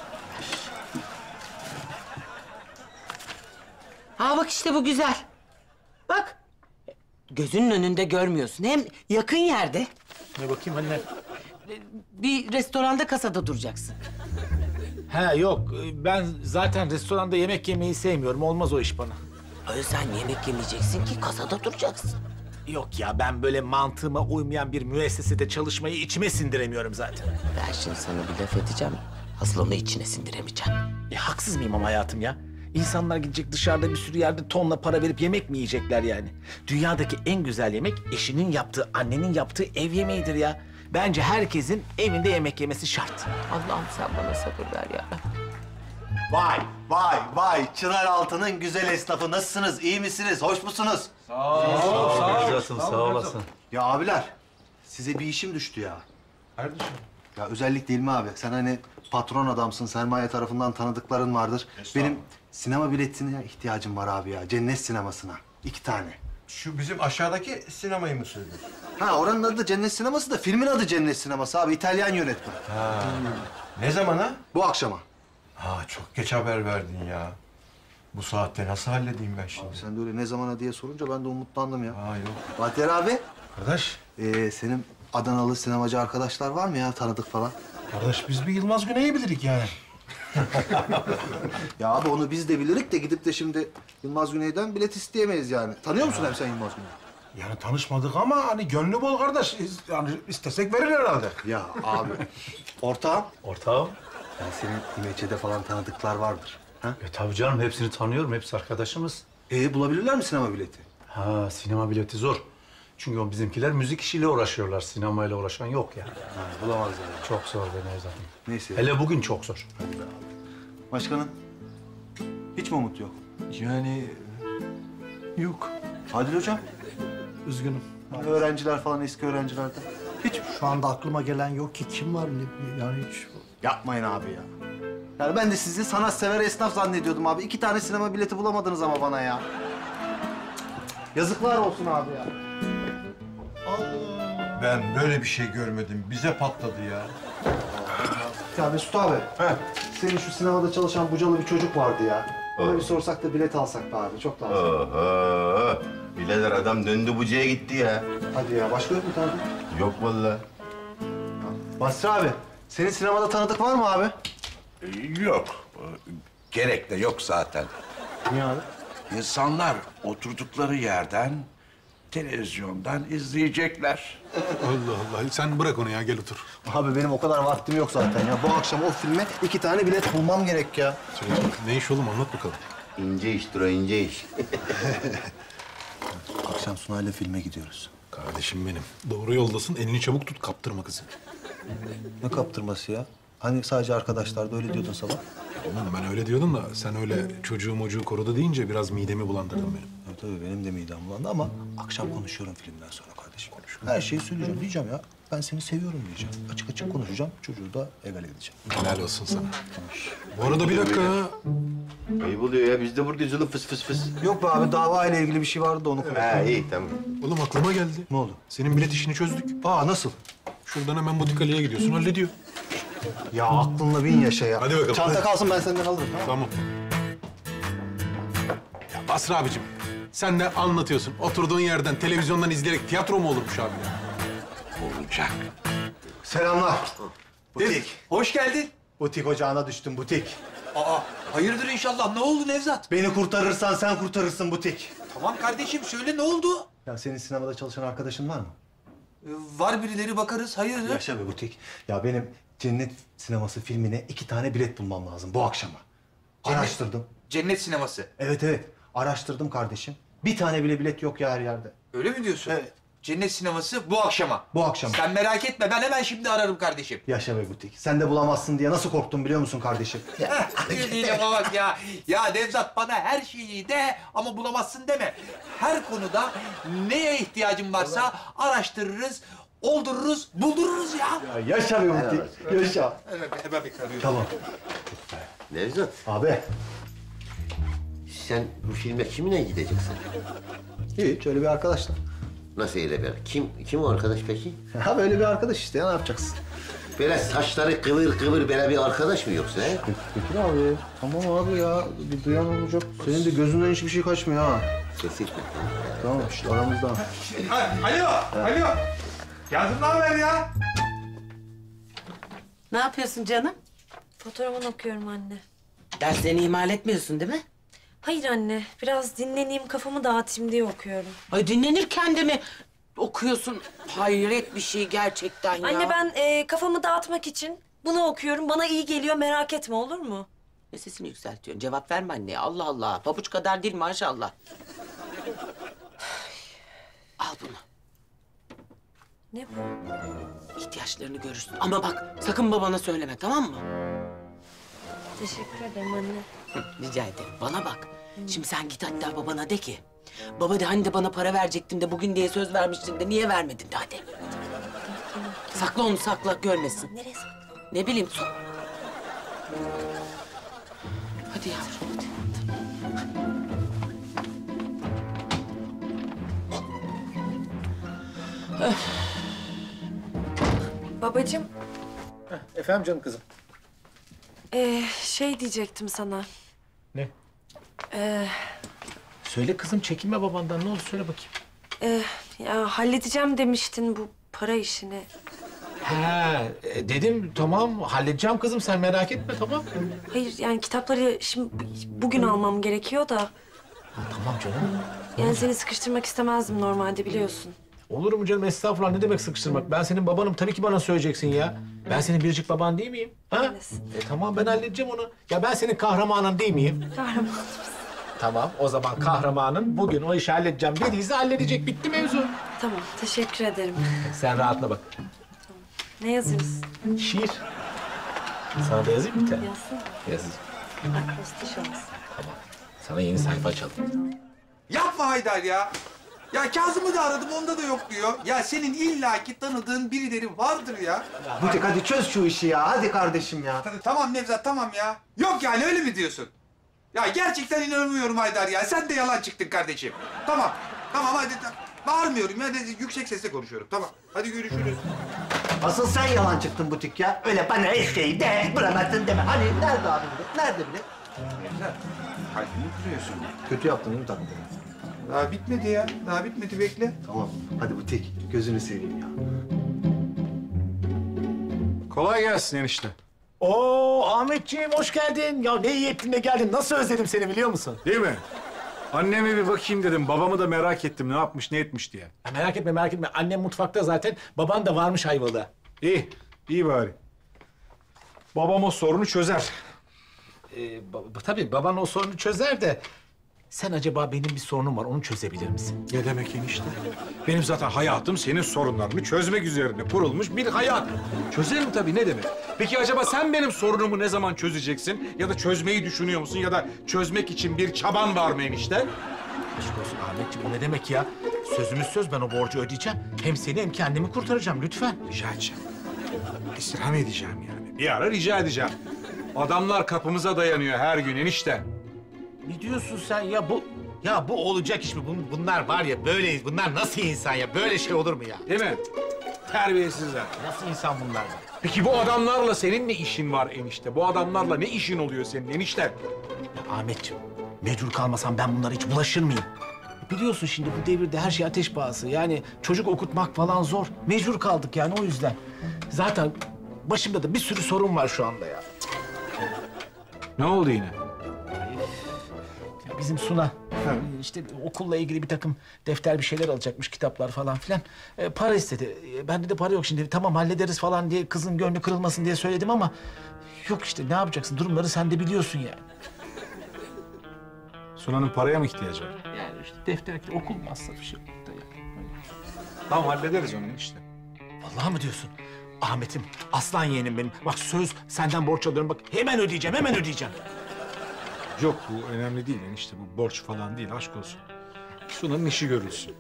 Ha bak işte bu güzel. Bak. Gözünün önünde görmüyorsun. Hem yakın yerde. Ne bakayım anne? Bir restoranda kasada duracaksın. Ha yok ben zaten restoranda yemek yemeyi sevmiyorum. Olmaz o iş bana. Öyle sen yemek yemeyeceksin ki kasada duracaksın. Yok ya ben böyle mantığıma uymayan bir müessesede çalışmayı içime sindiremiyorum zaten. Ben şimdi sana bir laf edeceğim. Asıl onu içine sindiremeyeceğim. Ya haksız mıyım ama hayatım ya? İnsanlar gidecek dışarıda bir sürü yerde tonla para verip yemek mi yiyecekler yani? Dünyadaki en güzel yemek eşinin yaptığı, annenin yaptığı ev yemeğidir ya. Bence herkesin evinde yemek yemesi şart. Allah'ım sen bana sabır ver ya. Vay, vay, vay. Çınaraltı'nın güzel esnafı. Nasılsınız? İyi misiniz? Hoş musunuz? Sağ ol, sağ ol. Güzelsin, sağ olasın. Ya abiler, size bir işim düştü ya. Kardeşim. Ya özellik değil mi abi? Sen hani patron adamsın, sermaye tarafından tanıdıkların vardır. Benim sinema biletine ihtiyacım var abi ya. Cennet sinemasına. İki tane. Şu bizim aşağıdaki sinemayı mı söylüyorsun? Ha oranın adı Cennet Sineması da filmin adı Cennet Sineması abi. İtalyan yönetmen. Ha. Ne zamana? Bu akşama. Ha çok geç haber verdin ya. Bu saatte nasıl halledeyim ben şimdi? Abi sen de öyle ne zamana diye sorunca ben de umutlandım ya. Ha yok. Bahtiyar abi. Kardeş. Ee, senin Adanalı sinemacı arkadaşlar var mı ya tanıdık falan? Kardeş biz bir Yılmaz Güney'i bilirik yani. Ya abi onu biz de bilirik de gidip de şimdi Yılmaz Güney'den bilet isteyemeyiz yani. Tanıyor musun hem sen Yılmaz Güney'i? Yani tanışmadık ama hani gönlü bol kardeş. Yani istesek verir herhalde. Ya abi. Ortağım. Ortağım? Yani senin İmeçe'de falan tanıdıklar vardır. Ha? E tabii canım hepsini tanıyorum. Hepsi arkadaşımız. Ee bulabilirler mi sinema bileti? Ha sinema bileti zor. Çünkü o bizimkiler müzik işiyle uğraşıyorlar. Sinemayla uğraşan yok yani. Ha, bulamazlar. Çok zor be Nevzat. Neyse. Hele bugün çok zor. Hadi be abi. Başkanım. Hiç mi umut yok? Yani yok. Adil hocam. Üzgünüm. Öğrenciler falan eski öğrencilerden. Hiç şu anda aklıma gelen yok ki. Kim var ne, yani hiç. Yapmayın abi ya. Yani ben de sizi sanatsever esnaf zannediyordum abi. İki tane sinema bileti bulamadınız ama bana ya. Yazıklar olsun abi ya. Ben böyle bir şey görmedim. Bize patladı ya. Ya Mesut abi. He. Senin şu sinemada çalışan bucalı bir çocuk vardı ya. Ona bir sorsak da bilet alsak be abi. Çok lazım. Oho. Birader adam döndü bucaya gitti ya. Hadi ya. Başka yok mu tanıdık? Yok vallahi. Basri abi. Senin sinemada tanıdık var mı abi? Yok. Gerek de yok zaten. Niye abi? İnsanlar oturdukları yerden televizyondan izleyecekler. Allah Allah. Sen bırak onu ya. Gel otur. Abi benim o kadar vaktim yok zaten ya. Bu akşam o filme iki tane bilet bulmam gerek ya. Ne iş oğlum? Anlat bakalım. İnce iştir o, ince iş. Akşam Sunay'la filme gidiyoruz. Kardeşim benim. Doğru yoldasın. Elini çabuk tut. Kaptırma kızı. Ne kaptırması ya? Hani sadece arkadaşlar da öyle diyordun sabah. Oğlum ben öyle diyordum da sen öyle çocuğu mocuğu korudu deyince biraz midemi bulandırdın benim. Evet, tabii benim de midem bulandı ama akşam konuşuyorum filmden sonra kardeşim. Her şeyi söyleyeceğim. Diyeceğim ya ben seni seviyorum diyeceğim. Açık açık konuşacağım. Çocuğu da egale edeceğim. Helal olsun sana. Bu arada bir dakika ya. Ayıp oluyor ya. Biz de buradayız oğlum fıs fıs fıs. Yok be abi dava ile ilgili bir şey vardı da onu konuşalım. Ha iyi tamam. Oğlum aklıma geldi. Ne oldu? Senin bilet işini çözdük. Aa nasıl? Şuradan hemen butik Ali'ye gidiyorsun. Hallediyor. Ya aklınla bin yaşa ya. Hadi bakalım. Çanta kalsın ben senden alırım. Ha? Tamam. Ya Basri abicim, sen de anlatıyorsun. Oturduğun yerden televizyondan izleyerek tiyatro mu olurmuş abi ya? Olacak. Selamlar. Butik. Hoş geldin. Butik ocağına düştüm butik. Aa, hayırdır inşallah. Ne oldu Nevzat? Beni kurtarırsan sen kurtarırsın butik. Tamam kardeşim söyle ne oldu? Ya senin sinemada çalışan arkadaşın var mı? Ee, var birileri bakarız. Hayırdır? Yaşa be butik. Ya benim Cennet Sineması filmine iki tane bilet bulmam lazım bu akşama. Cennet- Araştırdım. Cennet sineması. Evet evet. Araştırdım kardeşim. Bir tane bile bilet yok ya her yerde. Öyle mi diyorsun? Evet. Cennet sineması bu akşama. Bu akşam. Sen merak etme ben hemen şimdi ararım kardeşim. Yaşa be butik. Sen de bulamazsın diye nasıl korktum biliyor musun kardeşim? Diyeceğim bak ya. Ya Nevzat bana her şeyi de ama bulamazsın deme. Her konuda neye ihtiyacın varsa araştırırız, oldururuz, buldururuz ya. Ya yaşa be butik. Yaşa. Evet, hemen bir arıyorum. Tamam. Nevzat. Abi. Sen bu filme kiminle gideceksin? Hiç öyle bir arkadaşla. Nasıl öyle bir? Kim, kim o arkadaş peki? Ha böyle bir arkadaş işte ya ne yapacaksın? Böyle saçları kıvır kıvır böyle bir arkadaş mı yoksa he? Peki abi. Tamam abi ya. Bir duyan olacak. Senin de gözünden hiçbir şey kaçmıyor ha. Kesinlikle. Tamam işte aramızda. Ha, alo, alo. Yazın ne haber ya? Ne yapıyorsun canım? Fotoğrafını okuyorum anne. Derslerini ihmal etmiyorsun değil mi? Hayır anne, biraz dinleneyim, kafamı dağıtayım diye okuyorum. Ay dinlenirken de mi okuyorsun? Hayret bir şey gerçekten ya. Anne ben e, kafamı dağıtmak için bunu okuyorum. Bana iyi geliyor, merak etme olur mu? Ne sesini yükseltiyorsun? Cevap verme anneye. Allah Allah. Pabuç kadar değil maşallah. Al bunu. Ne bu? İhtiyaçlarını görürsün. Ama bak sakın babana söyleme, tamam mı? Teşekkür ederim anne. Hı, rica ederim. Bana bak. Şimdi sen git hatta babana de ki. Baba de hani de bana para verecektin de bugün diye söz vermiştin de niye vermedin de hadi. Sakla onu, sakla, görmesin. Nereye sakladın? Ne bileyim, sok. Hadi yavrum, hadi. Öf. Babacığım, Efendim canım kızım. ee, şey diyecektim sana. Ne? Ee, Söyle kızım, çekinme babandan. Ne oldu söyle bakayım. ee, ya halledeceğim demiştin bu para işini. He, e, dedim tamam halledeceğim kızım, sen merak etme, tamam. Hayır yani kitapları şimdi bugün almam gerekiyor da. Ha, tamam canım. Yani seni sıkıştırmak istemezdim normalde biliyorsun. Olur mu canım, estağfurullah, ne demek sıkıştırmak? Ben senin babanım, tabii ki bana söyleyeceksin ya. Ben senin biricik baban değil miyim? Ha? E, tamam, ben halledeceğim onu. Ya ben senin kahramanın değil miyim? Kahraman. Tamam, o zaman kahramanın bugün o işi halledeceğim dediyse halledecek. Bitti mevzu. Tamam, teşekkür ederim. Sen rahatla bak. Ne yazıyorsun? Şiir. Sana da yazayım mı bir tane? Yazsana. Yazayım. Akrostiş olsun. Tamam. Sana yeni sayfa açalım. Yapma Haydar ya. Ya Kazım'ı da aradım, onda da yok diyor. Ya senin illaki tanıdığın birileri vardır ya. Butik hadi çöz şu işi ya. Hadi kardeşim ya. Tamam Nevzat, tamam ya. Yok yani, öyle mi diyorsun? Ya gerçekten inanamıyorum Haydar ya. Sen de yalan çıktın kardeşim. Tamam, tamam hadi. Bağırmıyorum ya, de, yüksek sesle konuşuyorum. Tamam, hadi görüşürüz. Asıl sen yalan çıktın Butik ya. Öyle bana her şeyi de bulamazsın deme. Hani nerede abi bilet? Nerede bilet? Nevzat, kalbimi kırıyorsun. Kötü yaptın değil mi takımda? Daha bitmedi ya. Daha bitmedi, bekle. Tamam. Hadi Butik. Gözünü seveyim ya. Kolay gelsin enişte. Oo Ahmetciğim, hoş geldin. Ya ne iyi ettin de geldin. Nasıl özledim seni biliyor musun? Değil mi? Anneme bir bakayım dedim. Babamı da merak ettim. Ne yapmış, ne etmiş diye. Ya merak etme, merak etme. Annem mutfakta zaten. Baban da varmış Ayvalık'a. İyi, iyi bari. Babam o sorunu çözer. Ee, ba- tabii baban o sorunu çözer de... Sen acaba benim bir sorunum var, onu çözebilir misin? Ne demek enişte? Benim zaten hayatım senin sorunlarını çözmek üzerine kurulmuş bir hayat. Çözerim tabii, ne demek? Peki acaba sen benim sorunumu ne zaman çözeceksin? Ya da çözmeyi düşünüyor musun? Ya da çözmek için bir çaban var mı enişte? Aşk olsun Ahmetciğim, o ne demek ya? Sözümüz söz, ben o borcu ödeyeceğim. Hem seni hem kendimi kurtaracağım, lütfen. Rica edeceğim. İstirham edeceğim yani. Bir ara rica edeceğim. Adamlar kapımıza dayanıyor her gün enişte. Ne diyorsun sen ya? Bu ya bu olacak iş mi? Bun- Bunlar var ya böyleyiz. Bunlar nasıl insan ya? Böyle şey olur mu ya? Değil mi? Terbiyesizler. Nasıl insan bunlar? Peki bu adamlarla senin ne işin var enişte? Bu adamlarla ne işin oluyor senin enişte? Ya Ahmetciğim, mecbur kalmasam ben bunlara hiç bulaşır mıyım? Biliyorsun şimdi bu devirde her şey ateş pahası. Yani çocuk okutmak falan zor. Mecbur kaldık yani, o yüzden. Zaten başımda da bir sürü sorun var şu anda ya. Ne oldu yine? Ya bizim Suna işte okulla ilgili bir takım defter bir şeyler alacakmış, kitaplar falan filan. E, para istedi. E, bende de para yok şimdi. Tamam hallederiz falan diye kızın gönlü kırılmasın diye söyledim ama... Yok işte, ne yapacaksın? Durumları sen de biliyorsun yani. Suna'nın paraya mı ihtiyacı var? Yani işte defter, okul masrafı şey. Tamam hallederiz onu işte. Vallahi mı diyorsun? Ahmet'im, aslan yeğenim benim. Bak söz, senden borç alıyorum. Bak hemen ödeyeceğim, hemen ödeyeceğim. Yok bu önemli değil enişte. Bu borç falan değil, aşk olsun. Suna'nın işi görülsün.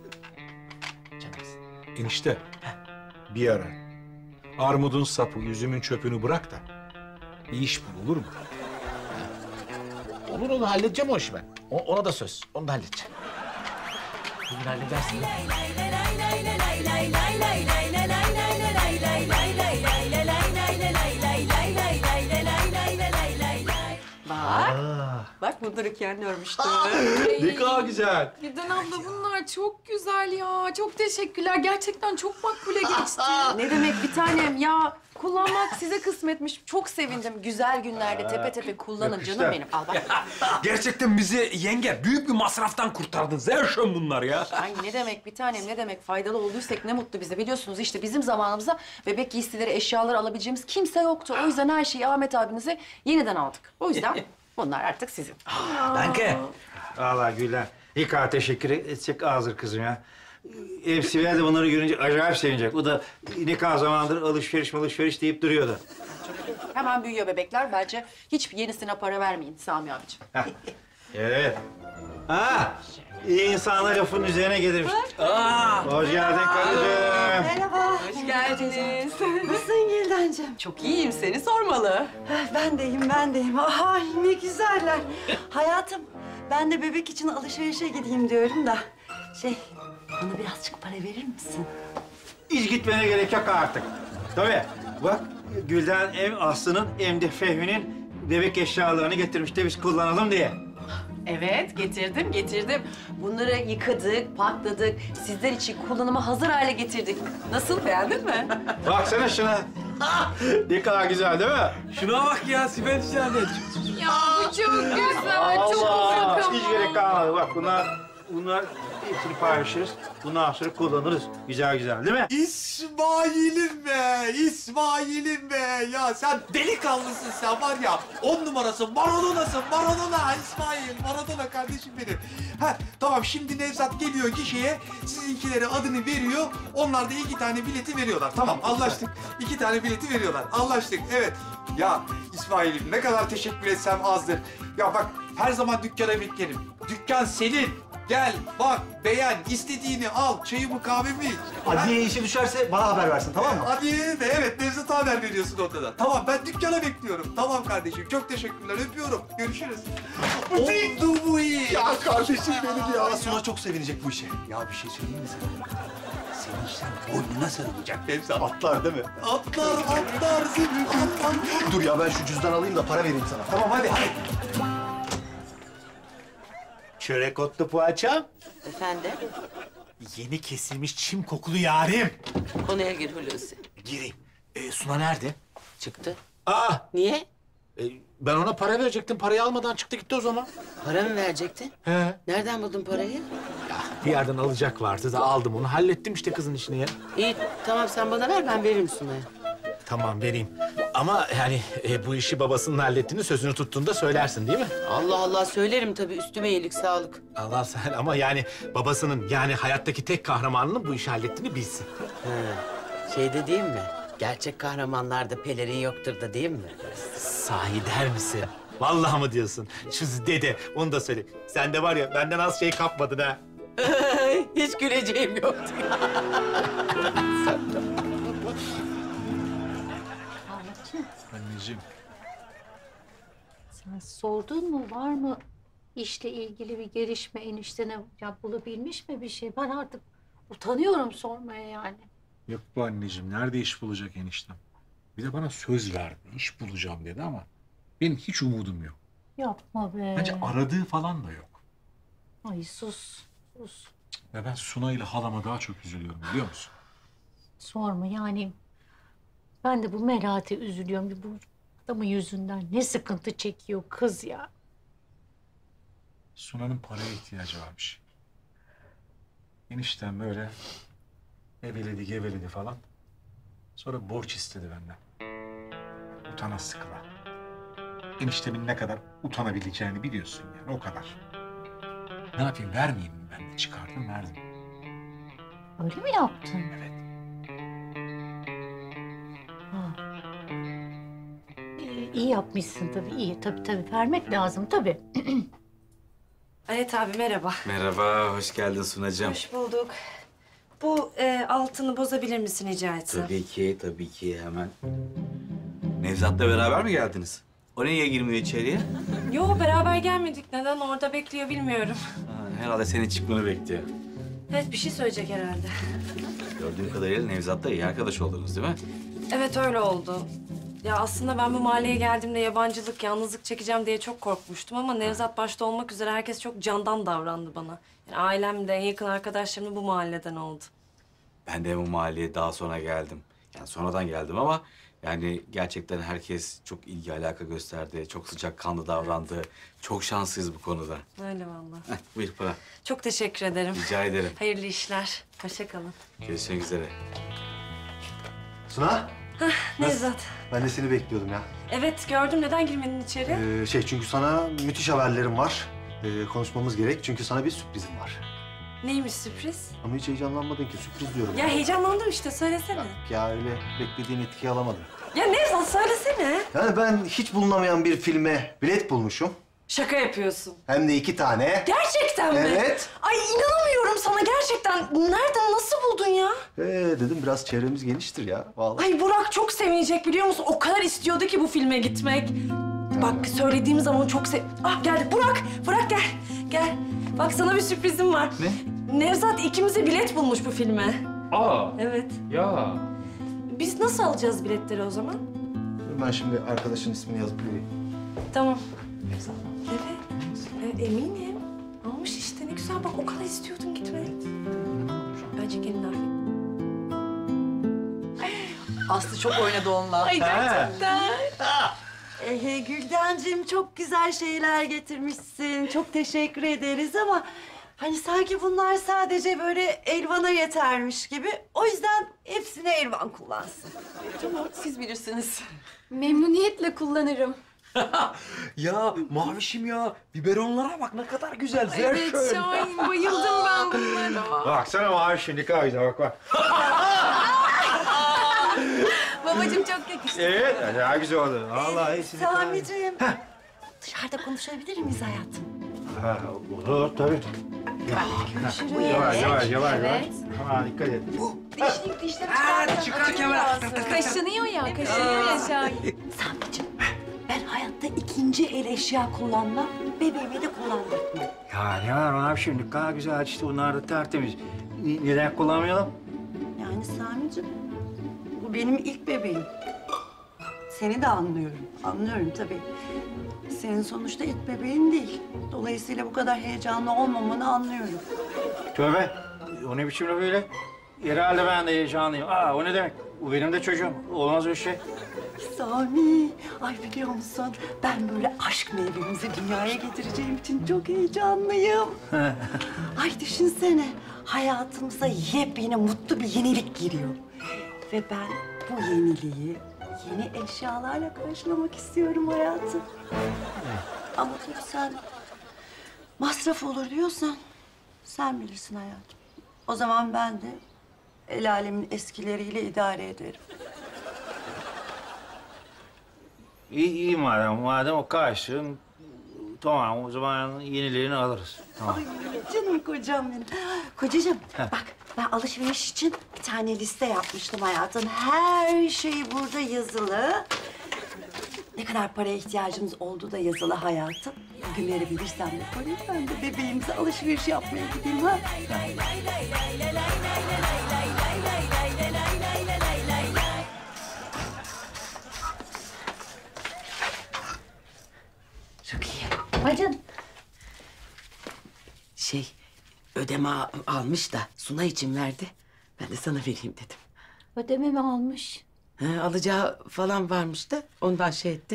Enişte, bir ara armudun sapı, üzümün çöpünü bırak da bir iş bul, olur mu? Olur olur, halledeceğim o işi ben. O, ona da söz, onu da halledeceğim. Bugün halledersin. Bak. Bak bunu dururken örmüştüm. Ne kadar güzel. Gülden abla bunlar çok güzel ya. Çok teşekkürler. Gerçekten çok makbule geçti. Ne demek bir tanem ya. Kullanmak size kısmetmiş. Çok sevindim. Güzel günlerde tepe tepe kullanın Yakıştı. canım benim. Al bak. Gerçekten bizi yenge büyük bir masraftan kurtardın. Zerşön bunlar ya. Ay ne demek bir tanem, ne demek, faydalı olduysak ne mutlu bize. Biliyorsunuz işte bizim zamanımızda bebek giysileri, eşyaları alabileceğimiz kimse yoktu. O yüzden her şeyi Ahmet abinize yeniden aldık. O yüzden Bunlar artık sizin. Danke. Vallahi Gülden, ilk ağa teşekkür etsek azdır kızım ya. Ev Sibel de bunları görünce acayip sevinecek. O da nikah zamandır alışveriş alışveriş deyip duruyordu. Hemen büyüyor bebekler. Bence hiç yenisine para vermeyin Sami abicim. Evet. Ha, iyi insana lafın üzerine gelirmiş. Aa, hoş geldin karıcığım. Merhaba. Hoş geldiniz. Nasılsın Güldencim? Çok iyiyim, seni sormalı. Ben deyim, ben deyim. Ay ne güzeller. Hayatım, ben de bebek için alışverişe gideyim diyorum da. Şey, bana birazcık para verir misin? Hiç gitmene gerek yok artık. Tabii. Bak, Gülden hem Aslı'nın hem de Fehmi'nin bebek eşyalarını getirmiş de biz kullanalım diye. Evet, getirdim, getirdim. Bunları yıkadık, pakladık. Sizler için kullanıma hazır hale getirdik. Nasıl, beğendin mi? Baksana şuna. Ne kadar güzel değil mi? Şuna bak ya Sibel Şahanet. Ya bu çok güzel, çok Allah! uzak Hiç ama. gerek kalmadı. Bak bunlar, bunlar hepsini paylaşırız. Bundan sonra kullanırız. Güzel güzel değil mi? İsmail'im be, İsmail'im be. Ya sen delikanlısın sen var ya. On numarasın, Maradona'sın, Maradona İsmail. Maradona kardeşim benim. Ha tamam şimdi Nevzat geliyor gişeye. Sizinkilere adını veriyor. Onlar da iki tane bileti veriyorlar. Tamam anlaştık. İki tane bileti veriyorlar. Anlaştık evet. Ya İsmail'im ne kadar teşekkür etsem azdır. Ya bak her zaman dükkana beklerim. Dükkan senin. Gel, bak, beğen, istediğini al, çayımı kahvemi iç. Adliye işi düşerse bana haber versin, tamam mı? Adliye'ye de evet, Nevzat'a haber veriyorsun orada da. Tamam, ben dükkana bekliyorum. Tamam kardeşim, çok teşekkürler, öpüyorum. Görüşürüz. Oldu bu iyi. Ya kardeşim benim ya. Suna çok sevinecek bu işe. Ya bir şey söyleyeyim mi sana? Sevinçten boynuna sarılacak. Nevzat. Atlar değil mi? Atlar, atlar, zibir, atlar. Dur ya ben şu cüzdan alayım da para vereyim sana. Tamam hadi, hadi. Çörek otlu poğaçam. Efendim? Yeni kesilmiş çim kokulu yarim. Konuya gir Hulusi. Gireyim. Ee, Suna nerede? Çıktı. Aa! Niye? Ee, ben ona para verecektim. Parayı almadan çıktı gitti o zaman. Para mı verecektin? He. Nereden buldun parayı? Bir yerden alacak vardı da aldım onu. Hallettim işte kızın işini ya. İyi tamam sen bana ver ben veririm Sunay'a. Tamam vereyim. Ama yani e, bu işi babasının hallettiğini sözünü tuttuğunda söylersin değil mi? Allah Allah söylerim tabii üstüme iyilik sağlık. Allah sen ama yani babasının yani hayattaki tek kahramanının bu işi hallettiğini bilsin. He. Şey de değil mi? Gerçek kahramanlarda pelerin yoktur da değil mi? Sahi der misin? Vallahi mı diyorsun? Şu dede onu da söyle. Sen de var ya benden az şey kapmadın ha. Hiç güleceğim yoktu. Anneciğim. Sen sordun mu var mı işle ilgili bir gelişme eniştene ya bulabilmiş mi bir şey? Ben artık utanıyorum sormaya yani. Yok bu anneciğim. Nerede iş bulacak eniştem? Bir de bana söz verdi. İş bulacağım dedi ama benim hiç umudum yok. Yapma be. Bence aradığı falan da yok. Ay sus, sus. Ve ben Suna ile halama daha çok üzülüyorum biliyor musun? Sorma yani. Ben de bu Melahat'e üzülüyorum. Bu adamın yüzünden ne sıkıntı çekiyor kız ya. Suna'nın paraya ihtiyacı varmış. Eniştem böyle eveledi geveledi falan. Sonra borç istedi benden. Utana sıkıla. Eniştemin ne kadar utanabileceğini biliyorsun yani o kadar. Ne yapayım vermeyeyim mi ben de çıkardım verdim. Öyle mi yaptın? Evet. Ha. İyi, iyi yapmışsın tabii iyi. Tabii tabii vermek lazım tabii. Evet abi merhaba. Merhaba, hoş geldin Sunacığım. Hoş bulduk. Bu e, altını bozabilir misin rica etsem? Tabii ki, tabii ki hemen. Nevzat'la beraber mi geldiniz? O niye girmiyor içeriye? Yo beraber gelmedik. Neden orada bekliyor bilmiyorum. Ha, herhalde senin çıkmanı bekliyor. Evet bir şey söyleyecek herhalde. Gördüğüm kadarıyla Nevzat'la iyi arkadaş oldunuz değil mi? Evet öyle oldu. Ya aslında ben bu mahalleye geldiğimde yabancılık, yalnızlık çekeceğim diye çok korkmuştum ama Nevzat başta olmak üzere herkes çok candan davrandı bana. Yani ailem de en yakın arkadaşlarım da bu mahalleden oldu. Ben de bu mahalleye daha sonra geldim. Yani sonradan geldim ama yani gerçekten herkes çok ilgi alaka gösterdi. Çok sıcakkanlı davrandı. Çok şanslıyız bu konuda. Öyle vallahi. Heh, buyur para. Çok teşekkür ederim. Rica ederim. Hayırlı işler. Hoşça kalın. Görüşmek üzere. Suna, Hah, Nevzat. Ben de seni bekliyordum ya. Evet gördüm. Neden girmedin içeri? Ee, şey çünkü sana müthiş haberlerim var. Ee, konuşmamız gerek çünkü sana bir sürprizim var. Neymiş sürpriz? Ama hiç heyecanlanmadın ki sürpriz diyorum. Ya heyecanlandım işte. Söylesene. Ya öyle beklediğin etkiyi alamadım. Ya Nevzat söylesene. Yani ben hiç bulunamayan bir filme bilet bulmuşum. Şaka yapıyorsun. Hem de iki tane. Gerçekten mi? Evet. Ay inanamıyorum sana gerçekten. Nereden, nasıl buldun ya? Ee, dedim biraz çevremiz geniştir ya. Vallahi. Ay Burak çok sevinecek biliyor musun? O kadar istiyordu ki bu filme gitmek. Bak söylediğim zaman çok sev... Ah geldi Burak, Burak gel. Gel. Bak sana bir sürprizim var. Ne? Nevzat ikimize bilet bulmuş bu filme. Aa. Evet. Ya. Biz nasıl alacağız biletleri o zaman? Ben şimdi arkadaşın ismini yazıp vereyim. Tamam. Evet. E, eminim. Almış işte ne güzel bak o kadar istiyordun gitmek. Bence gelin abi. Aslı çok oynadı onunla. Ay gerçekten. Ee, Güldencim çok güzel şeyler getirmişsin. Çok teşekkür ederiz ama hani sanki bunlar sadece böyle Elvan'a yetermiş gibi. O yüzden hepsini Elvan kullansın. Tamam siz bilirsiniz. Memnuniyetle kullanırım. Ya Mavişim ya, biberonlara bak ne kadar güzel. Evet Zerşön. Şahin, bayıldım ben bunlara. Baksana Mavişim ne kadar güzel bak bak. Babacığım çok yakıştı. Evet, daha güzel oldu. Vallahi hepsini... Sami'ciğim, dışarıda konuşabilir miyiz hayatım? Ha, olur tabii. Görüşürüz. Yavaş, yavaş, yavaş. Evet. Aman dikkat et. Dişlik dişleri Ha, çıkarken bırak. Kaşınıyor ya, kaşınıyor ya Şahin. Sami'ciğim, ben hayatta ikinci el eşya kullanmam, bebeğime de kullandırtmam. Ya ne var Mavişim ne kadar güzel işte bunlar da tertemiz. N- Neden kullanmayalım? Yani Sami'ciğim, bu benim ilk bebeğim. Seni de anlıyorum, anlıyorum tabii. Senin sonuçta ilk bebeğin değil. Dolayısıyla bu kadar heyecanlı olmamanı anlıyorum. Tövbe. O ne biçim laf öyle? Herhalde ben de heyecanlıyım. Aa o ne demek? Bu benim de çocuğum. Olmaz öyle şey. Sami, ay biliyor musun? Ben böyle aşk meyvemizi dünyaya getireceğim için çok heyecanlıyım. Ay düşünsene, hayatımıza yepyeni mutlu bir yenilik giriyor. Ve ben bu yeniliği yeni eşyalarla karşılamak istiyorum hayatım. Ama tabii sen masraf olur diyorsan sen bilirsin hayatım. O zaman ben de el alemin eskileriyle idare ederim. İyi, iyi madem. Madem o karşın. Tamam o zaman yenilerini alırız. Tamam. Ay canım kocam benim. Kocacığım bak ben alışveriş için bir tane liste yapmıştım hayatım. Her şey burada yazılı. Ne kadar paraya ihtiyacımız olduğu da yazılı hayatım. Bugün verebilirsem de parayı ben de bebeğimize alışveriş yapmaya gideyim ha. Çok iyi. Hacım. Şey, ödeme al- almış da Suna için verdi. Ben de sana vereyim dedim. Ödeme mi almış? Ha, alacağı falan varmış da ondan şey etti.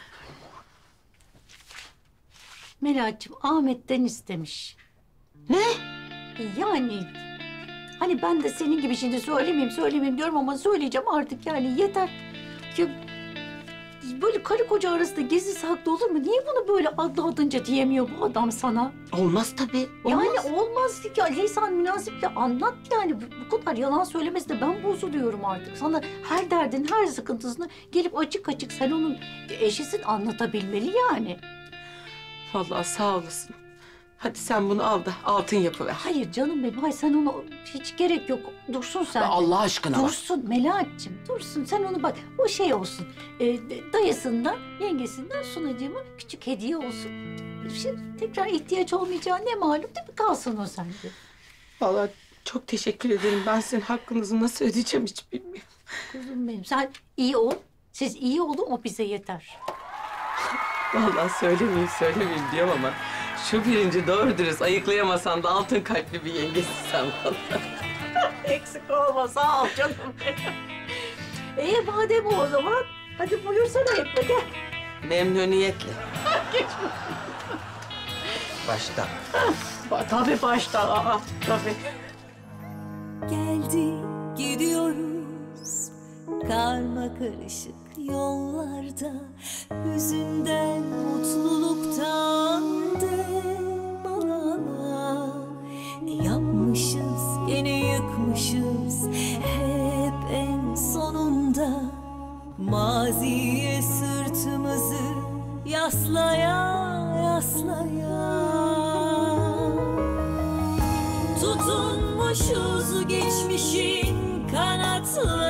Melahat'cığım Ahmet'ten istemiş. Ne? Yani hani ben de senin gibi şimdi söylemeyeyim söylemeyeyim diyorum ama söyleyeceğim artık yani yeter. Ya, böyle karı koca arasında gizli saklı olur mu? Niye bunu böyle adlı adınca diyemiyor bu adam sana? Olmaz tabii. Olmaz. Yani olmaz ya lisan münasiple anlat yani. Bu, bu kadar yalan söylemesi de ben bozuluyorum artık. Sana her derdin, her sıkıntısını gelip açık açık sen onun eşisin anlatabilmeli yani. Vallahi sağ olasın. Hadi sen bunu al da altın yapıver. Hayır canım benim, hayır sen onu hiç gerek yok. Dursun sen. Allah aşkına bak. Dursun Melahat'cığım, dursun. Sen onu bak, o şey olsun. E, dayısından, yengesinden Sunacığıma küçük hediye olsun. Şey, tekrar ihtiyaç olmayacağı ne malum değil mi? Kalsın o sende. Vallahi çok teşekkür ederim. Ben sizin hakkınızı nasıl ödeyeceğim hiç bilmiyorum. Kuzum benim, sen iyi ol. Siz iyi olun, o bize yeter. Vallahi söylemeyeyim söylemeyeyim diyorum ama şu birinci doğru dürüst ayıklayamasan da altın kalpli bir yengesin sen vallahi. Eksik olma, sağ ol canım benim. İyi madem o zaman, hadi buyursana Ekme gel. Memnuniyetle. Geç Başta. Tabii başta, aa, tabii. Geldi gidiyoruz karma karışık yollarda, hüzünden mutluluktan dem alana. Ne yapmışız gene yıkmışız hep en sonunda, maziye sırtımızı yaslaya yaslaya. Tutunmuşuz geçmişin kanatları,